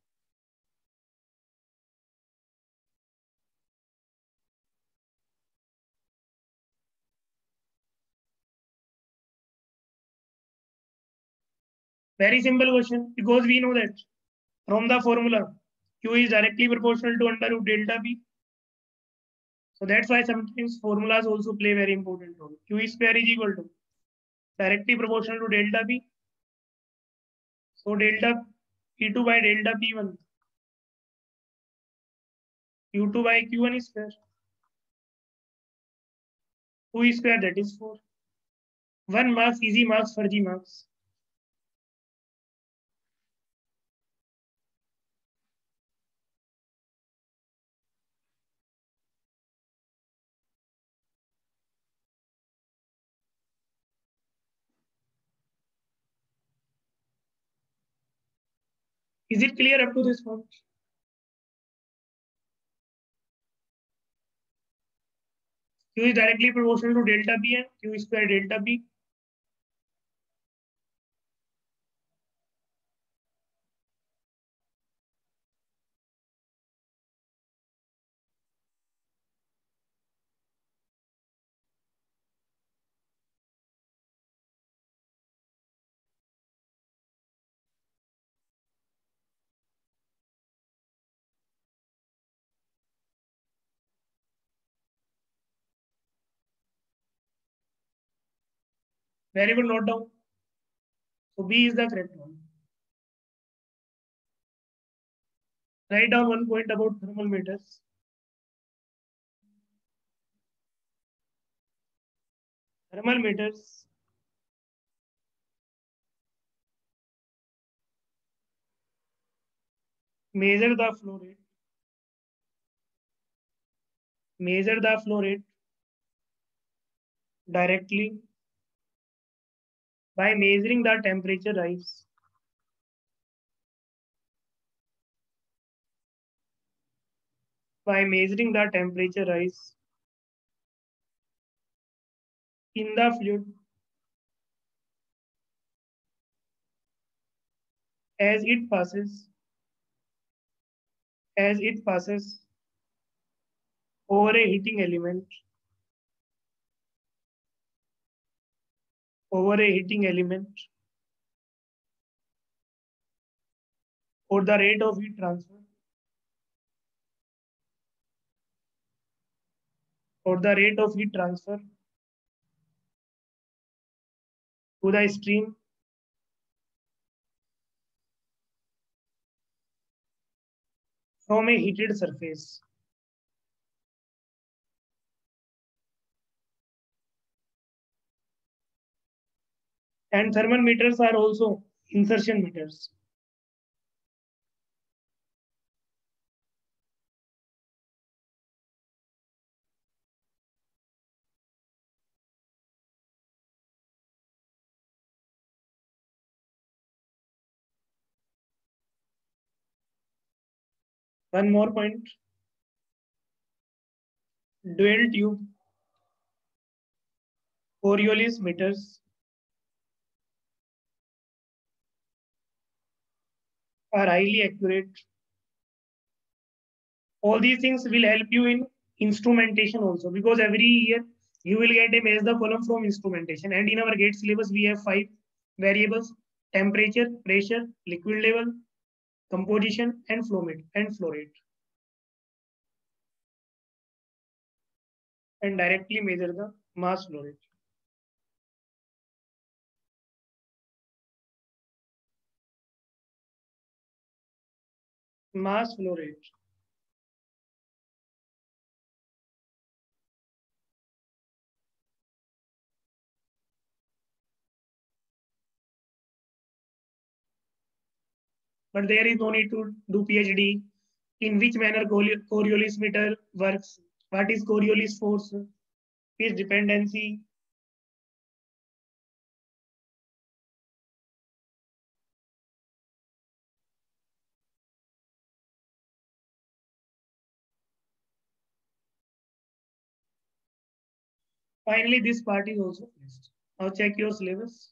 Very simple question, because we know that from the formula, Q is directly proportional to under root delta P. So that's why sometimes formulas also play very important role. Q square is equal to directly proportional to delta P. So delta P2 by delta P1. Q2 by Q1 square. 2 square, that is 4. 1 marks, easy marks, fuzzy marks. Is it clear up to this point? Q is directly proportional to delta P and Q square delta P. Very good, note down. So B is the correct one. Write down one point about thermal meters. Thermal meters measure the flow rate. Measure the flow rate directly by measuring the temperature rise. by measuring the temperature rise in the fluid as it passes over a heating element over a heating element or the rate of heat transfer or the rate of heat transfer to the stream from a heated surface. And thermal meters are also insertion meters. One more point, dual tube Coriolis meters are highly accurate. All these things will help you in instrumentation also, because every year you will get a measure the column from instrumentation. And in our GATE syllabus, we have 5 variables: temperature, pressure, liquid level, composition, and flow rate. And directly measure the mass flow rate. Mass flow rate. But there is no need to do PhD. In which manner Coriolis meter works? What is Coriolis force? Its dependency. Finally, this part is also finished. Now check your syllabus.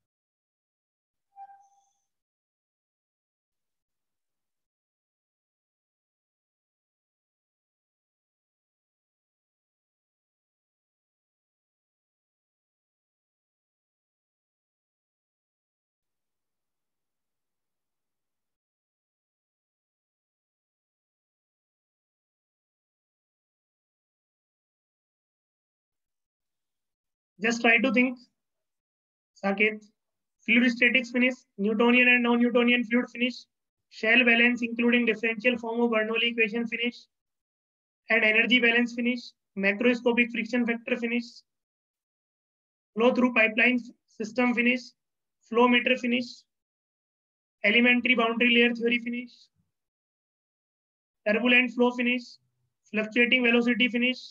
Just try to think, Saket. Fluid statics finish, Newtonian and non-Newtonian fluid finish, shell balance including differential form of Bernoulli equation finish, and energy balance finish, macroscopic friction factor finish, flow through pipeline system finish, flow meter finish, elementary boundary layer theory finish, turbulent flow finish, fluctuating velocity finish,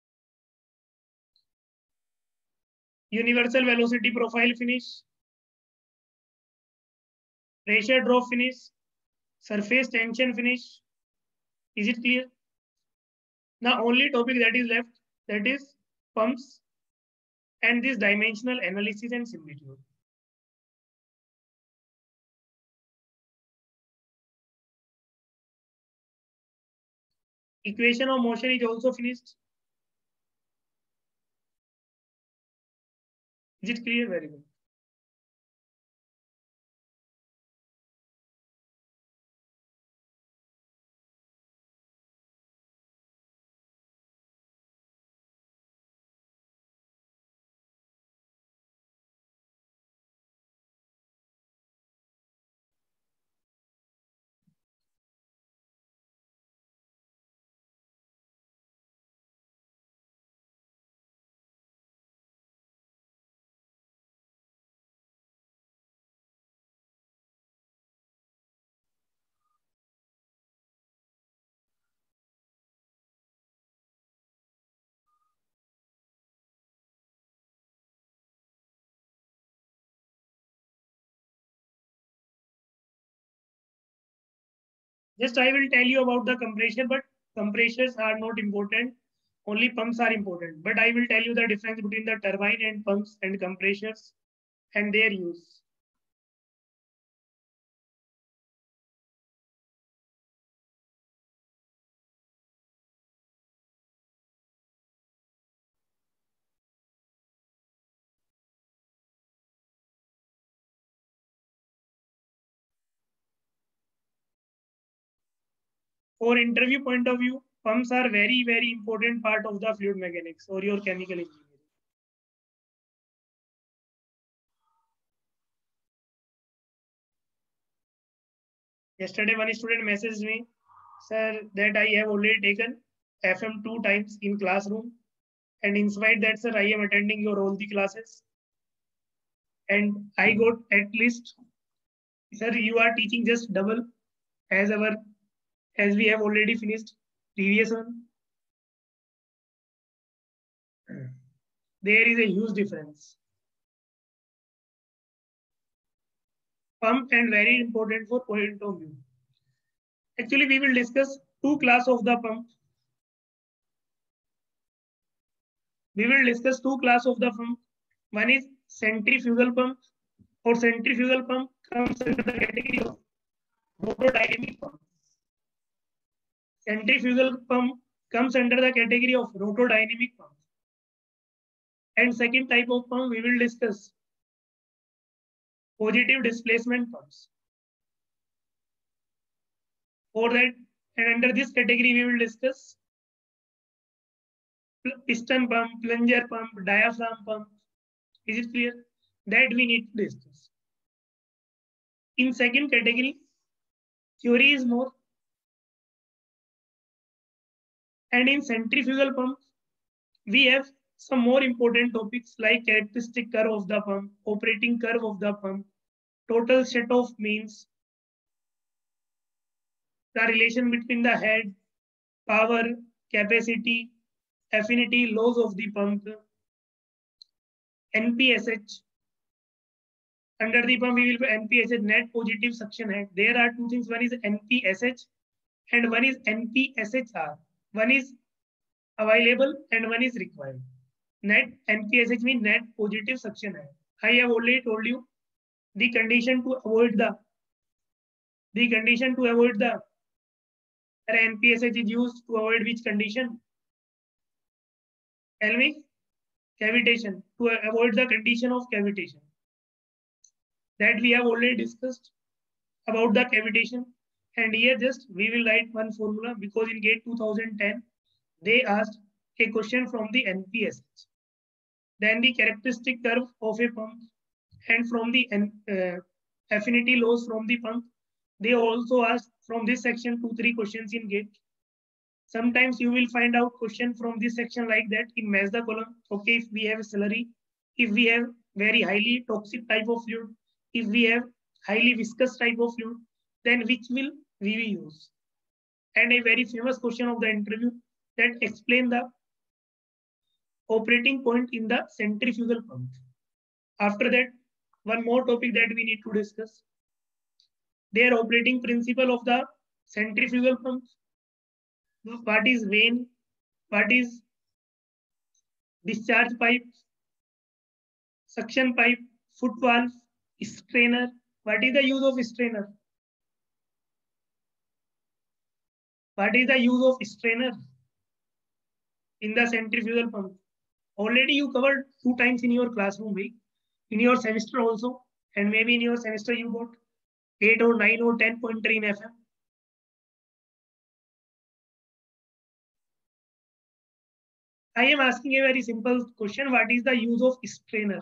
universal velocity profile finish, pressure drop finish, surface tension finish. Is it clear? Now only topic that is left, that is pumps and this dimensional analysis and similitude. Equation of motion is also finished. Is it clear? Very good. Just I will tell you about the compression, but compressors are not important. Only pumps are important. But I will tell you the difference between the turbine and pumps and compressors and their use. For interview point of view, pumps are very important part of the fluid mechanics or your chemical engineering. Yesterday, one student messaged me, sir, that I have already taken FM 2 times in classroom, and in spite that, sir, I am attending your all the classes, and I got at least, sir, you are teaching just double as our as we have already finished previous one. There is a huge difference. Pump and very important for point of view. Actually, we will discuss two class of the pump. We will discuss two class of the pump. One is centrifugal pump, or centrifugal pump comes under the category of rotodynamic pump. Centrifugal pump comes under the category of rotodynamic pump. And second type of pump we will discuss positive displacement pumps. For that, and under this category we will discuss piston pump, plunger pump, diaphragm pump. Is it clear? That we need to discuss. In second category, theory is more. And in centrifugal pump, we have some more important topics like characteristic curve of the pump, operating curve of the pump, total set of means, the relation between the head, power, capacity, affinity, laws of the pump, NPSH. Under the pump, we will be NPSH, net positive suction head. There are two things. One is NPSH and one is NPSHR. One is available and one is required. Net NPSH means net positive suction head. I have already told you the condition to avoid the NPSH is used to avoid which condition? Tell me. Cavitation, to avoid the condition of cavitation. That we have already discussed about the cavitation. And here just we will write one formula because in GATE 2010, they asked a question from the NPSH. Then the characteristic curve of a pump and from the affinity laws from the pump. They also asked from this section 2-3 questions in GATE. Sometimes you will find out question from this section like that in match the column. Okay, if we have a slurry, if we have very highly toxic type of fluid, if we have highly viscous type of fluid, then which will we use? And a very famous question of the interview that explain the operating point in the centrifugal pump. After that, one more topic that we need to discuss. Their operating principle of the centrifugal pump. What is vane? What is discharge pipe? Suction pipe, foot valve, strainer. What is the use of strainer? What is the use of strainer in the centrifugal pump? Already you covered 2 times in your classroom week, in your semester also, and maybe in your semester you got 8 or 9 or 10 pointer in FM. I am asking a very simple question. What is the use of strainer?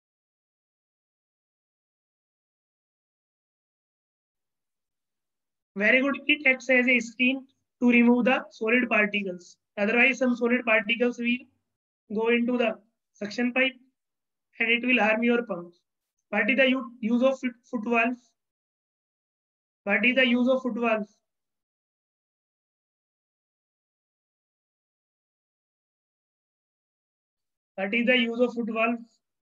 Very good. It acts as a screen to remove the solid particles. Otherwise, some solid particles will go into the suction pipe and it will harm your pump. What is the use of foot valve? What is the use of foot valve? What is the use of foot valve?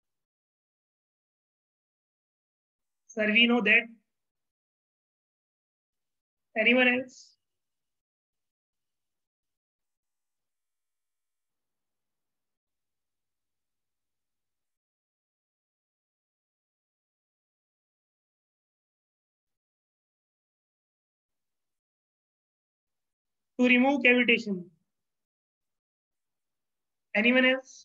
Sir, we know that. Anyone else? to remove cavitation. Anyone else?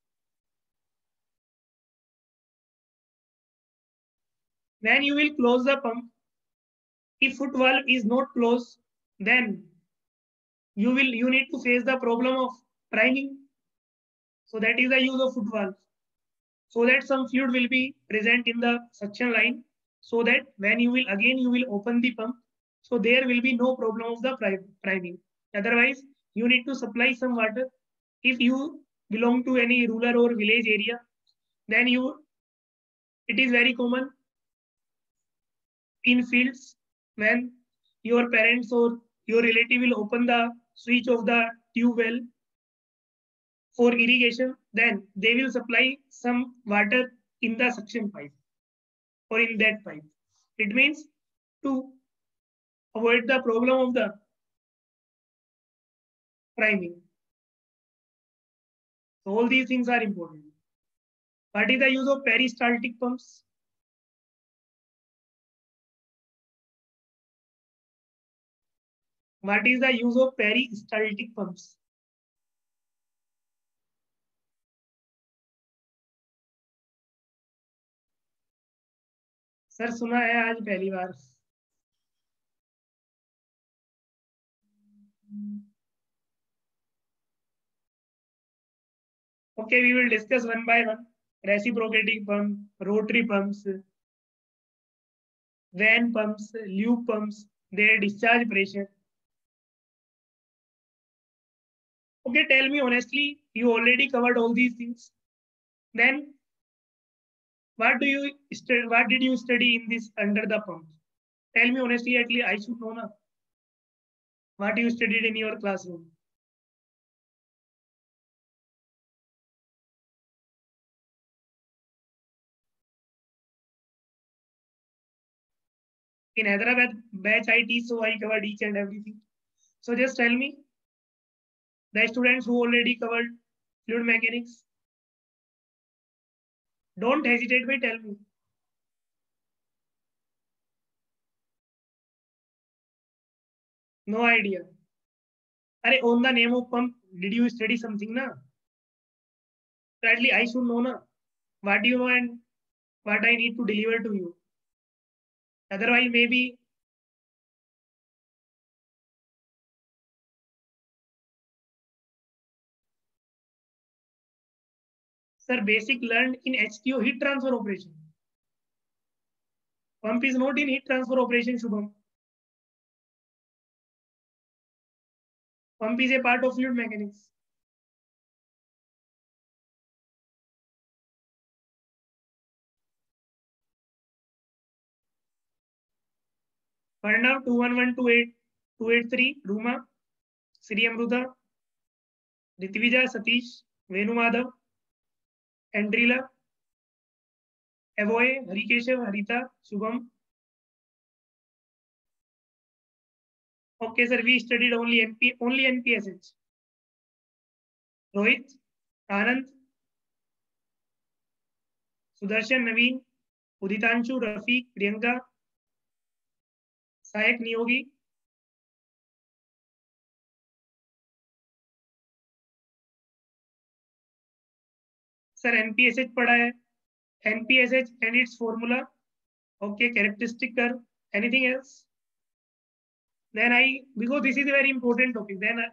When you will close the pump, if foot valve is not closed, then you need to face the problem of priming. So that is the use of foot valve. So that some fluid will be present in the suction line, so that when you will open the pump, so there will be no problem of the priming. Otherwise, you need to supply some water. If you belong to any rural or village area, then it is very common in fields when your parents or your relative will open the switch of the tube well for irrigation, then they will supply some water in the suction pipe or in that pipe. It means to avoid the problem of the priming. So all these things are important. What is the use of peristaltic pumps? What is the use of peristaltic pumps? Sir सुना है आज पहली बार. Okay, we will discuss one by one. Reciprocating pump, rotary pumps, van pumps, loop pumps, their discharge pressure. Okay, tell me honestly, you already covered all these things. Then, what did you study in this under the pump? Tell me honestly, at least I should know now. What you studied in your classroom? In Hyderabad batch IT, so I covered each and everything. So just tell me, the students who already covered fluid mechanics, don't hesitate, but tell me. No idea. Are on the name of pump, did you study something na? Sadly, I should know na. What do you know and what I need to deliver to you. Otherwise, maybe sir, basic learned in HTO heat transfer operation. Pump is not in heat transfer operation, Shubham. Pump is a part of fluid mechanics. Parnav 21128 Ruma, Sri Amruta, Ritvija Satish, Venu Madhav, Andrila, Avoy, Harikeshav, Harita, Shubham. Okay, sir, we studied only NPSH. Rohit, Anand, Sudarshan, Naveen, Uditanshu, Rafiq, Priyanka, सहायक Niyogi, sir NPSH पढ़ा है, NPSH and its formula. Okay, characteristic curve. Anything else? Then I, because this is a very important topic, then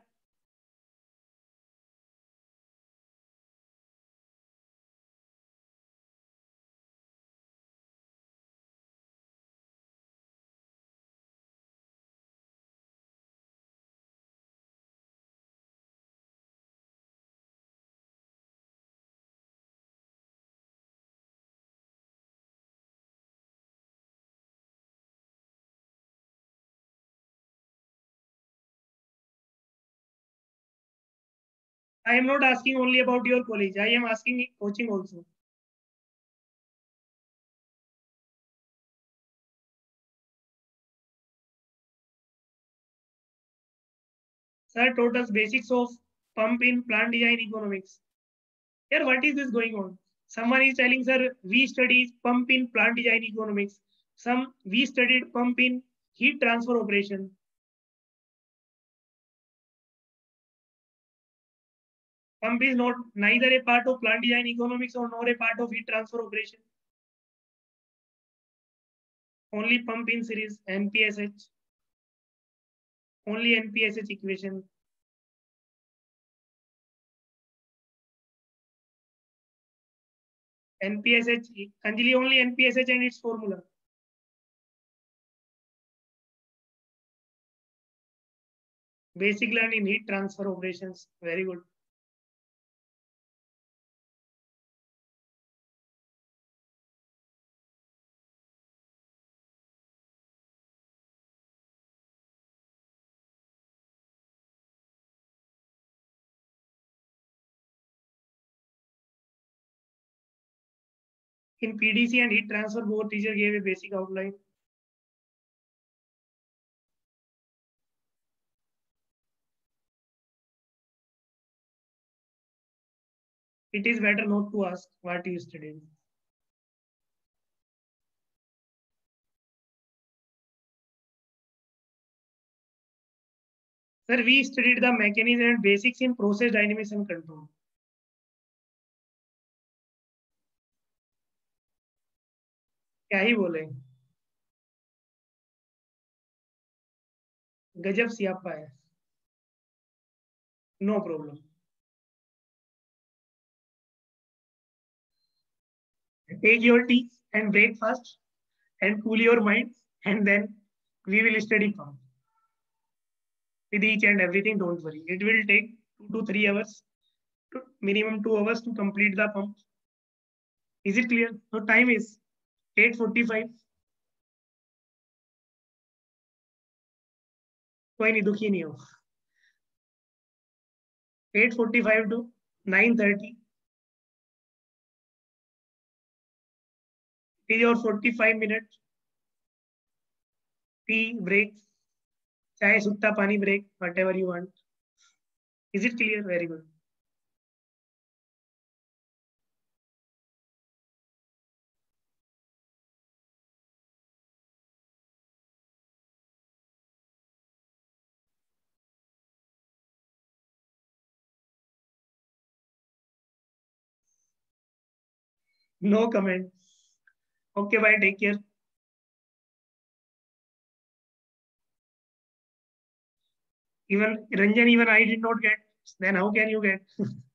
I am not asking only about your college. I am asking coaching also. Sir taught us basics of pump in plant design economics. Here, what is this going on? Someone is telling, sir, we studied pump in plant design economics. We studied pump in heat transfer operation. Pump is not neither a part of plant design economics or nor a part of heat transfer operation. Only pump in series, NPSH. Only NPSH equation. NPSH, Anjali, only NPSH and its formula. Basic learn in heat transfer operations. Very good. In PDC and heat transfer, both teacher gave a basic outline. It is better not to ask what you studied. Sir, we studied the mechanism and basics in process dynamics and control. क्या ही बोले, गजब सियापा है. No problem. Take your tea and breakfast and cool your mind, and then we will study pump with each and everything. Don't worry. It will take 2 to 3 hours, minimum 2 hours to complete the pump. Is it clear? So time is 8:45. कोई नहीं, दुखी नहीं हो. 8:45 to 9:30 is your 45 minutes tea break. चाहे सुट्टा पानी break, whatever you want. Is it clear? Very good. No comment. Okay, bye. Take care. Even Ranjan, even I did not get. Then how can you get?